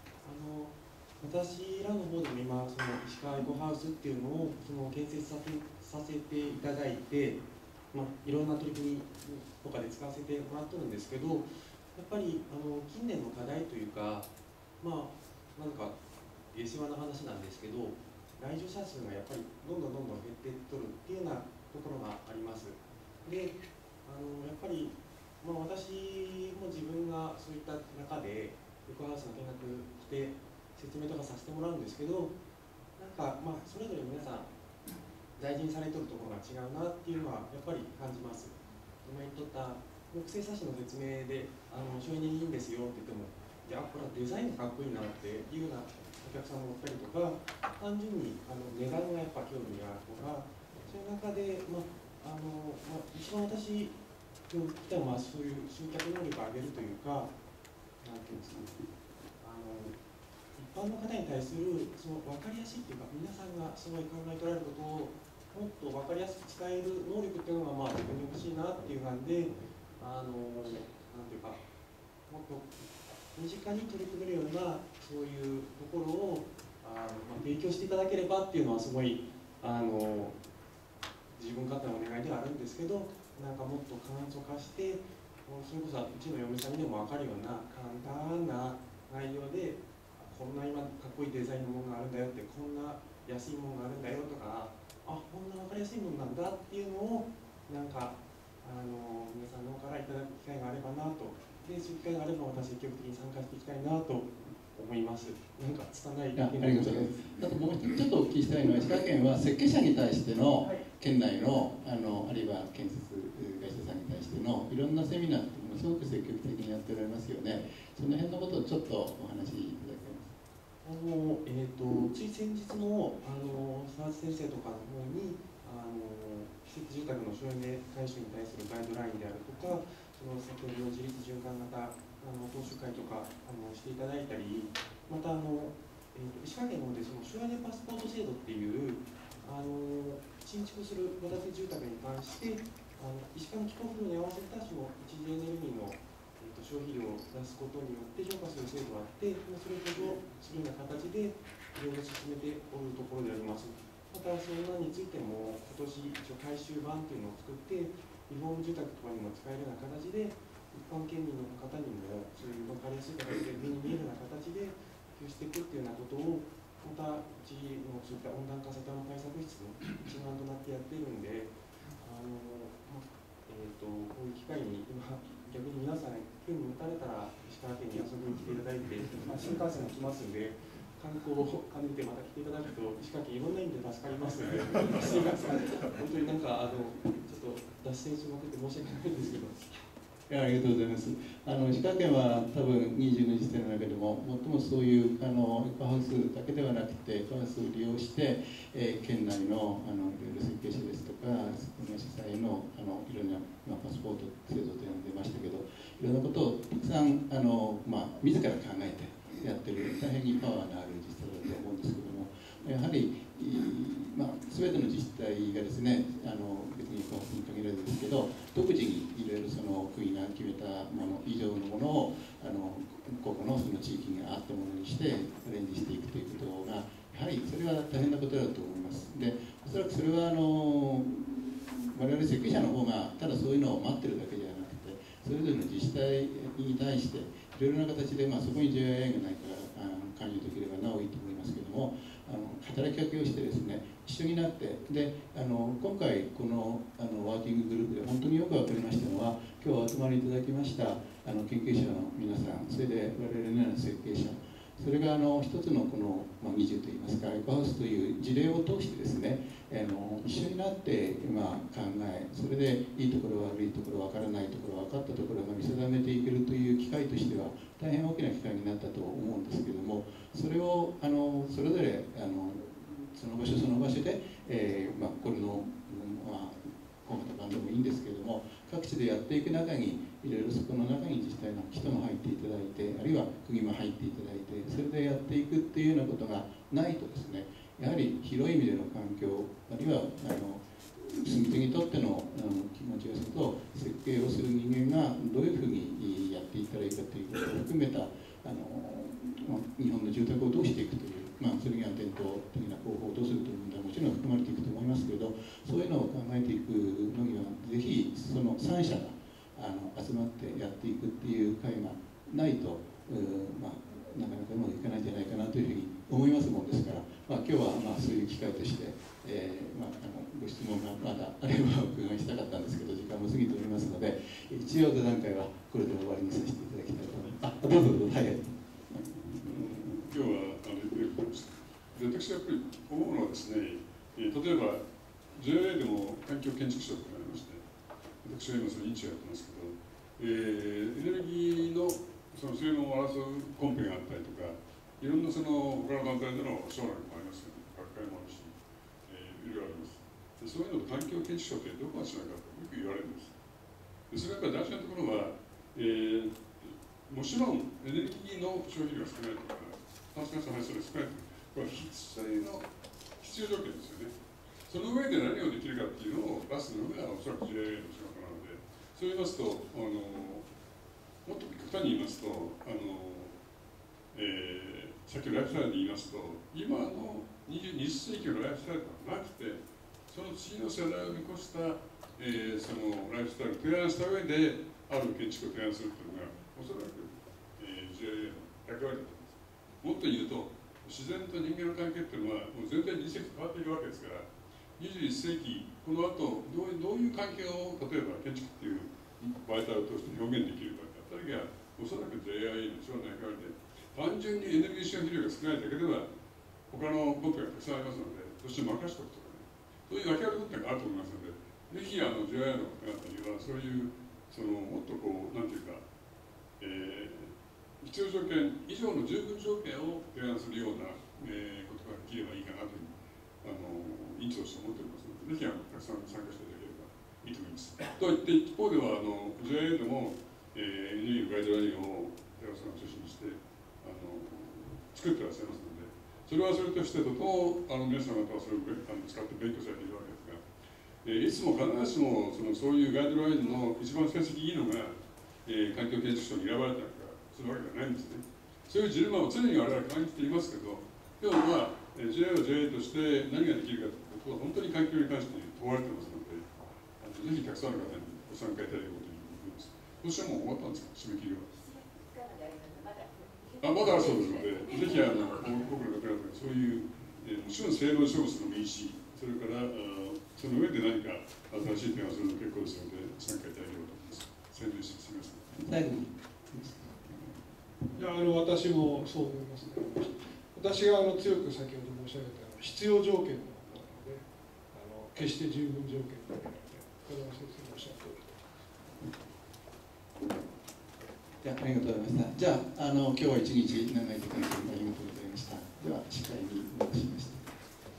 私らの方でも今その石川エコハウスっていうのを建設させていただいて、いろんな取り組みとかで使わせてもらってるんですけど、やっぱり近年の課題というかなんか下世話な話なんですけど来場者数がやっぱりどんどん減っていっとるっていうようなところがあります。でやっぱり、私も自分がそういった中でエコハウスの見学来て説明とかさせてもらうんですけどなんかそれぞれ皆さん大事にされてるところが違うなっていうのはやっぱり感じます。今言っとった木製冊子の説明で省エネにいいんですよって言ってもいやこれはデザインがかっこいいなっていうようなお客さんもおったりとか単純に値段がやっぱ興味があるとかそういう中で一番私今日来たのはそういう集客能力を上げるというかなんていうんですか一般の方に対する分かりやすいというか皆さんがすごい考えておられることをもっと分かりやすく伝える能力っていうのが自分に欲しいなっていう感じでなんていうかもっと身近に取り組めるようなそういうところを提供していただければっていうのはすごい自分勝手なお願いではあるんですけどなんかもっと簡素化してそれこそうちの嫁さんにでも分かるような簡単な内容でこんな今かっこいいデザインのものがあるんだよってこんな安いものがあるんだよとかこんな分かりやすいものなんだっていうのをなんか皆さんの方からいただく機会があればなとでそういう機会があればまた積極的に参加していきたいなと思います。なんか拙いありがとうございます。あともう一つちょっとお聞きしたいのは石川県は設計者に対しての、県内のあるいは建設会社さんに対してのいろんなセミナーっていうのをすごく積極的にやっておられますよね。その辺のことをちょっとお話しいただけますか。 つい先日の沢地先生とかの方に施設住宅の省エネ改修に対するガイドラインであるとか先ほどの自立循環型講習会とかしていただいたりまた石川県の方で省エネパスポート制度っていう新築する戸建て住宅に関して石川の気候風土に合わせた一次エネルギーの消費量を出すことによって評価する制度があってそれを補助するような形でいろいろ進めておるところであります。 またそんなについても今年一応改修版っていうのを作ってリフォーム住宅とかにも使えるような形で一般県民の方にもそういう分かりやすい形で目に見えるような形で普及していくっていうようなことをまたうちのそういった温暖化サタン対策室の一丸となってやってるんでこういう機会に今逆に皆さん興味持たれたら石川県に遊びに来ていただいて、新幹線も来ますんで観光を兼ねてまた来ていただくと石川県いろんな意味で助かりますので新幹線本当になんかちょっと脱線しまくって申し訳ないんですけど。 ありがとうございます。石川県は多分20の自治体の中でも最もそういうエコハウスだけではなくてエコハウスを利用して、県内のいろいろ設計者ですとか主催のいろんな、パスポート制度というのが出ましたけどいろんなことをたくさん自ら考えてやってる大変にパワーのある自治体だと思うんですけどもやはり全ての自治体がですね別にエコハウスに限らずですけど独自にいろいろその国が決めたもの以上のものを個々のその地域があったものにしてアレンジしていくということがやはりそれは大変なことだと思います。でおそらくそれは我々設計者の方がただそういうのを待ってるだけじゃなくてそれぞれの自治体に対していろいろな形で、そこに JIA がないから関与できればなおいいと思いますけども働きかけをしてですね一緒になってで今回このワーキンググループで本当によく分かりましたのは今日お集まりいただきました研究者の皆さんそれで我々のような設計者それが一つのこの技術といいますかエコハウスという事例を通してですね一緒になって考えそれでいいところ悪いところ分からないところ分かったところが見定めていけるという機会としては大変大きな機会になったと思うんですけどもそれをそれぞれその場所その場所で、これのコンパ版でもいいんですけれども各地でやっていく中にいろいろそこの中に自治体の人も入っていただいてあるいは国も入っていただいてそれでやっていくっていうようなことがないとですねやはり広い意味での環境あるいは住み手にとっての気持ちよさと設計をする人間がどういうふうにやっていったらいいかということを含めた日本の住宅をどうしていくというそれには伝統的な工法をどうするという問題はもちろん含まれていくと思いますけれどそういうのを考えていくのにはぜひその3者が集まってやっていくっていう会がないとなかなかうまくいかないんじゃないかなというふうに思いますもんですから、今日はそういう機会として、ご質問がまだあればお伺いしたかったんですけど時間も過ぎておりますので一応座談会はこれで終わりにさせていただきたいと思います。どうぞどうぞ。はい。 今日は私はやっぱり思うのはですね、例えば JA でも環境建築士とかありまして私は今その委員長やってますけど、エネルギーのその性能を争うコンペがあったりとかいろんなその他の団体での将来もありますよね学会もあるし、いろいろありますでそういうのと環境建築士ってどこが違うかとよく言われるんですでそれはやっぱり大事なところは、もちろんエネルギーの消費量が少ないとか炭素ガスの排出量が少ないとかこれは必要条件ですよねその上で何をできるかっていうのを出すのがおそらく JA の仕事なのでそう言いますともっと極端に言いますとさっきのライフスタイルで言いますと今の20世紀のライフスタイルではなくてその次の世代を見越した、そのライフスタイルを提案した上である建築を提案するというのがおそらく、JA の役割だと思いますもっと言うと自然と人間の関係っていうのはもう全体に20世紀変わっているわけですから21世紀この後どういう関係を例えば建築っていう媒体を通して表現できるかってあたりがおそらく JIA の将来の役割で単純にエネルギー消費量が少ないだけでは他のコンペがたくさんありますのでそして任せておくとかねそういう役割があると思いますのでぜひJIA の方々にはそういうもっとこうなんていうか、必要条件以上の十分条件を提案するような、ことができればいいかなという委員長として思っておりますのでぜひたくさん参加していただければいいと思います。といって一方ではJIA でも、エネルギーのガイドラインを寺尾さんを中心にして作ってらっしゃいますのでそれはそれとしてとても皆様方はそれを使って勉強されているわけですが、いつも必ずしもそういうガイドラインの一番成績いいのが、環境建築士に選ばれたりとかするわけではないんですね。そういうジレンマを常に我々は感じていますけど今日は JA は JA として何ができるかということは本当に環境に関して問われてますので、ぜひたくさんの方にご参加いただければというふうに思います。今年はもう終わったんですか、締め切りは。まだあるそうですので、ぜひ僕らの方々がそういう、もちろん性能勝負するのもいいし、それからその上で何か新しい提案をするのも結構ですので、参加いただければと思います。宣伝してすみません。 最後に。 いや私もそう思いますね。私が強く先ほど申し上げた必要条件のものなので、決して十分条件ではないので、風間先生のおっしゃる通りだと思います。 じゃあ、ありがとうございました。じゃあ、今日は一日長い時間ありがとうございました。では、司会に戻しました。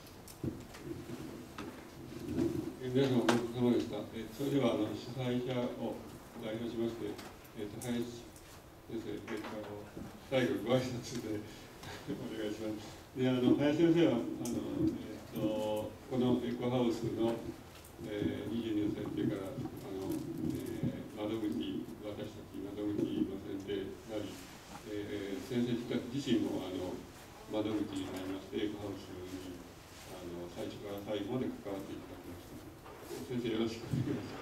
皆様、ご苦労様でした。それでは、主催者を代表しまして、林先生、最後、ご挨拶でお願いします。で、林先生は、このエコハウスの、22歳っていうから、窓口、私たち窓口の先生なり、先生自身も窓口になりまして、エコハウスに最初から最後まで関わっていただきました。先生、よろしくお願いします。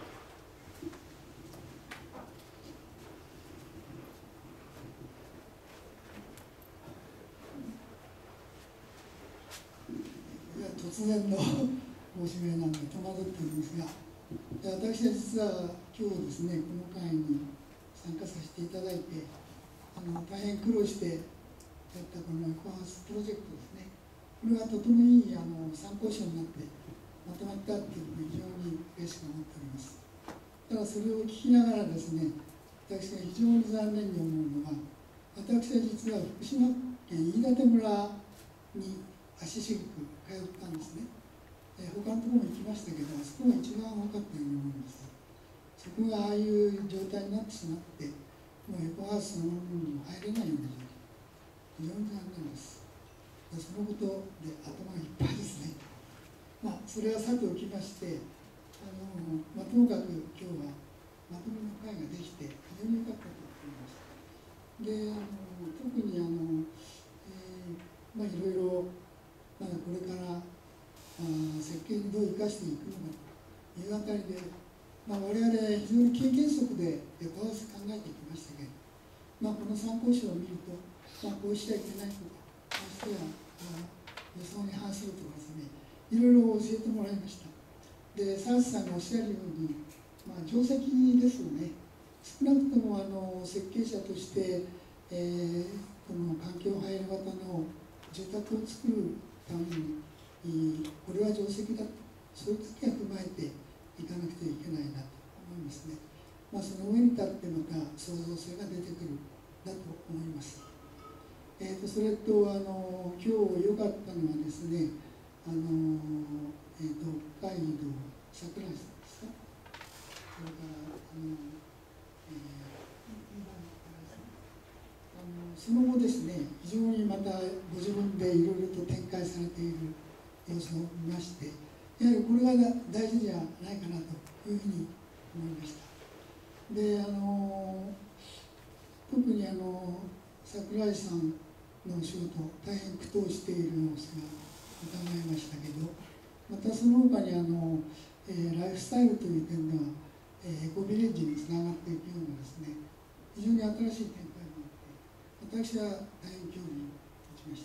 突然のご指名なんで戸惑っているんですが、私は実は今日ですね、この会に参加させていただいて、大変苦労してやったこのエコハウスプロジェクトですね、これがとてもいい参考書になってまとまったっていうのを非常に嬉しく思っております。ただそれを聞きながらですね、私が非常に残念に思うのは、私は実は福島県飯舘村に足しげく通ったんですね。他のところも行きましたけど、あそこが一番多かったように思うんです。そこがああいう状態になってしまって、もうエコハウスのものにも入れないような状況、非常に残念です。そのことで頭がいっぱいですね。それはさておきまして、ともかく今日はまとめの会ができて非常に良かったと思います。で、特にいろいろこれから設計にどう生かしていくのかというあたりで、我々非常に経験則でエコハウス考えてきましたけど、この参考書を見ると、こうしちゃいけないとか、こうしては予想に反するとかですね、いろいろ教えてもらいました。で、澤地さんがおっしゃるように、定石ですよね。少なくとも設計者として、この環境配慮型の住宅を作るために、これは定石だと、そういう時は踏まえていかなくてはいけないなと思いますね。その上に立ってまた創造性が出てくるだと思います。それと今日良かったのはですね、北海道桜井さんですか、それからその後ですね、非常にまたご自分でいろいろと展開されている様子を見まして、やはりこれが大事じゃないかなというふうに思いました。で、特に桜井さんのお仕事、大変苦闘している様子が伺いましたけど、またその他にライフスタイルという点では、エコビレッジにつながっていくようなですね、非常に新しい展開があって、私は大変興味を持ちました。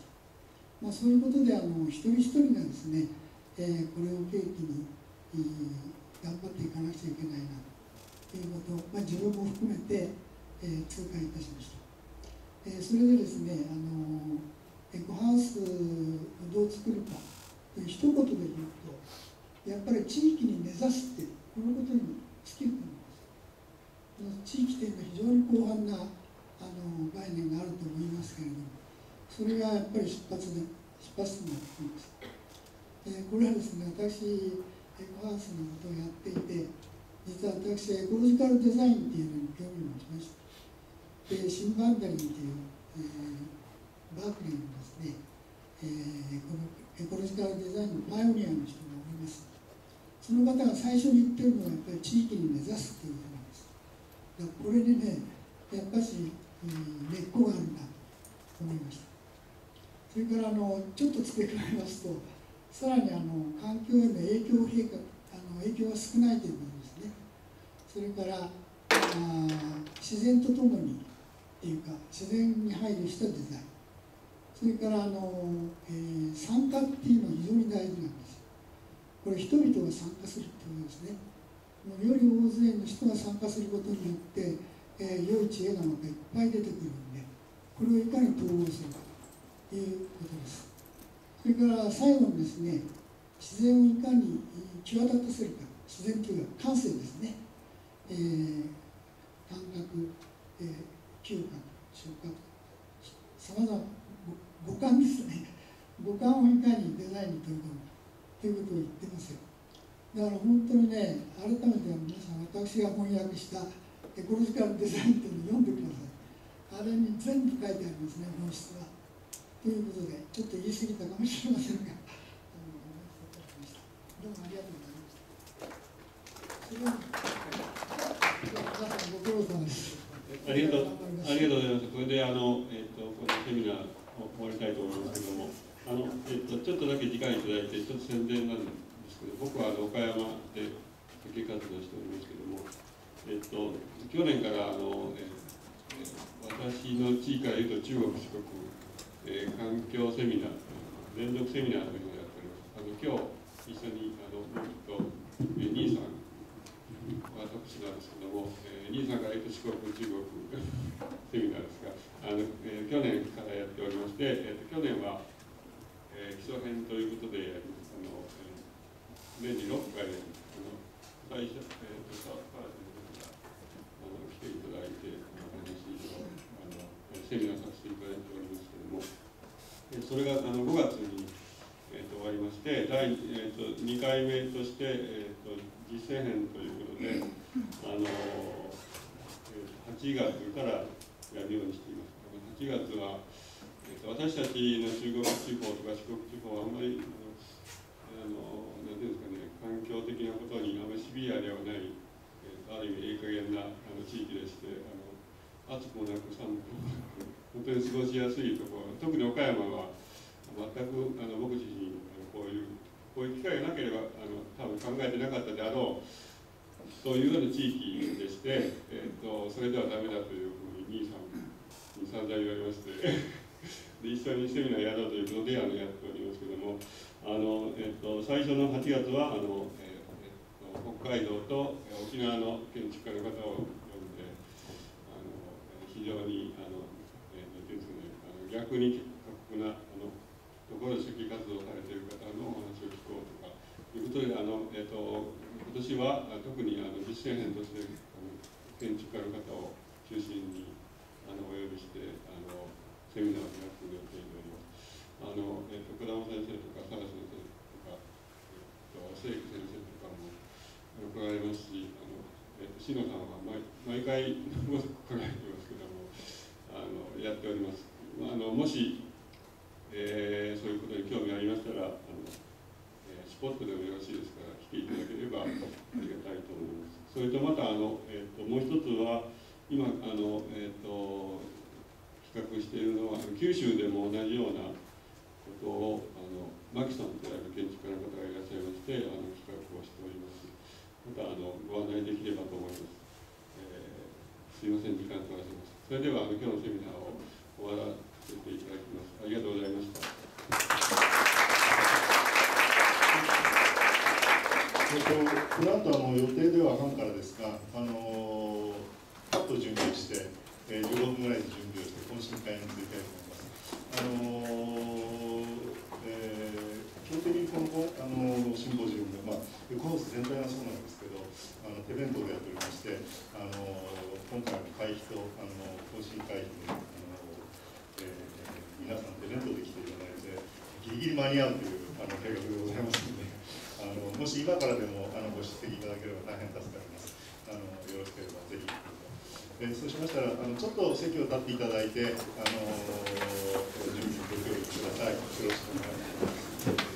そういうことで一人一人がですね、これを契機に頑張っていかなくちゃいけないなということを、自分も含めて、痛感いたしました。それでですね、エコハウスをどう作るかという一言で言うと、やっぱり地域に根ざすっていうこのことに尽きると思います。地域というのは非常に広範な概念があると思いますけれども、それがやっぱり出発になっています。これはですね、私エコハウスのことをやっていて、実は私エコロジカルデザインっていうのに興味を持ちました。で、シン・バンダリンという、バークリーのですね、このエコロジカルデザインのパイオニアの人がおります。その方が最初に言ってるのはやっぱり地域に根ざすということなんです。だからこれにね、やっぱし、根っこがあるんだと思いました。 それからちょっと付け加えますと、さらに環境への影響が少ないということですね。それから自然とともにっていうか、自然に配慮したデザイン、それから参加っていうのは非常に大事なんですよ。これ人々が参加するっていうことですね。より大勢の人が参加することによって、良い知恵がまたいっぱい出てくるんで、これをいかに統合するかということです。それから最後にですね、自然をいかに際立たせるか、自然というか感性ですね、感覚、嗅覚、触覚、さまざま五感ですね、五感をいかにデザインに取り込むかということを言ってますよ。だから本当にね、改めて皆さん、私が翻訳したエコロジカルデザインというのを読んでください。あれに全部書いてありますね、本質は。ということで、ちょっと言い過ぎたかもしれませんが、どうもありがとうございました。皆さんご苦労様です。 ありがとうございます。これでこのセミナーを終わりたいと思いますけども、ちょっとだけ時間いただいて、一つ宣伝なんですけど、僕は岡山で設計活動しておりますけども、去年から私の地域からいうと中国、四国、環境セミナー、連続セミナーというのをやっております。今日一緒に兄さん、私なんですけども、兄さんから四国、中国セミナーですが、去年からやっておりまして、去年は、基礎編ということでやります。年に6回、最初、来ていただいて、セミナーさせていただいておりますけれども、それが5月に、終わりまして、2回目として、実践編ということで、8月からやるようにしています。8月は、私たちの中国地方とか四国地方はあんまり、なんていうんですかね、環境的なことにあまりシビアではない、ある意味いい加減な地域でして、暑くもなく寒くもなく、本当に過ごしやすいところ、特に岡山は全く僕自身こういう機会がなければ多分考えてなかったであろう、そういうような地域でして、それではダメだというふうに兄さんに散々言われましてで、一緒にセミナーやろうということでやっておりますけども、最初の8月は北海道と沖縄の建築家の方を呼んで、非常に逆に過酷なところで設計活動されている方のお話を聞こうとかいうことで、今年は特に実践編として建築家の方を中心にお呼びしてセミナーを開く予定でおります。児玉先生とか佐賀先生とか清木先生とかも伺いますし、篠さんは毎回伺えてますけどもやっております。もし、そういうことに興味ありましたらスポットでもよろしいですから来ていただければありがたいと思います。それとまたもう一つは今企画しているのは九州でも同じようなことを牧さんという建築家の方がいらっしゃいまして企画をしております。またご案内できればと思います。すいません、時間取らせます。それでは今日のセミナーを終わらせていただきます。ありがとうございました。 この後予定では半からですが、パッと準備して、15分ぐらいで準備をして懇親会についていきたいと思います。基本的にこのシンポジウムで、エコハウス全体がそうなんですけど、手弁当でやっておりまして、今回の会費と懇親会費で、皆さん手弁当で来ていただいて、ギリギリ間に合うという計画でございますので、もし今からでもご出席いただければ大変助かります。よろしければぜひ。そうしましたらちょっと席を立っていただいて準備にご協力ください。よろしくお願いします。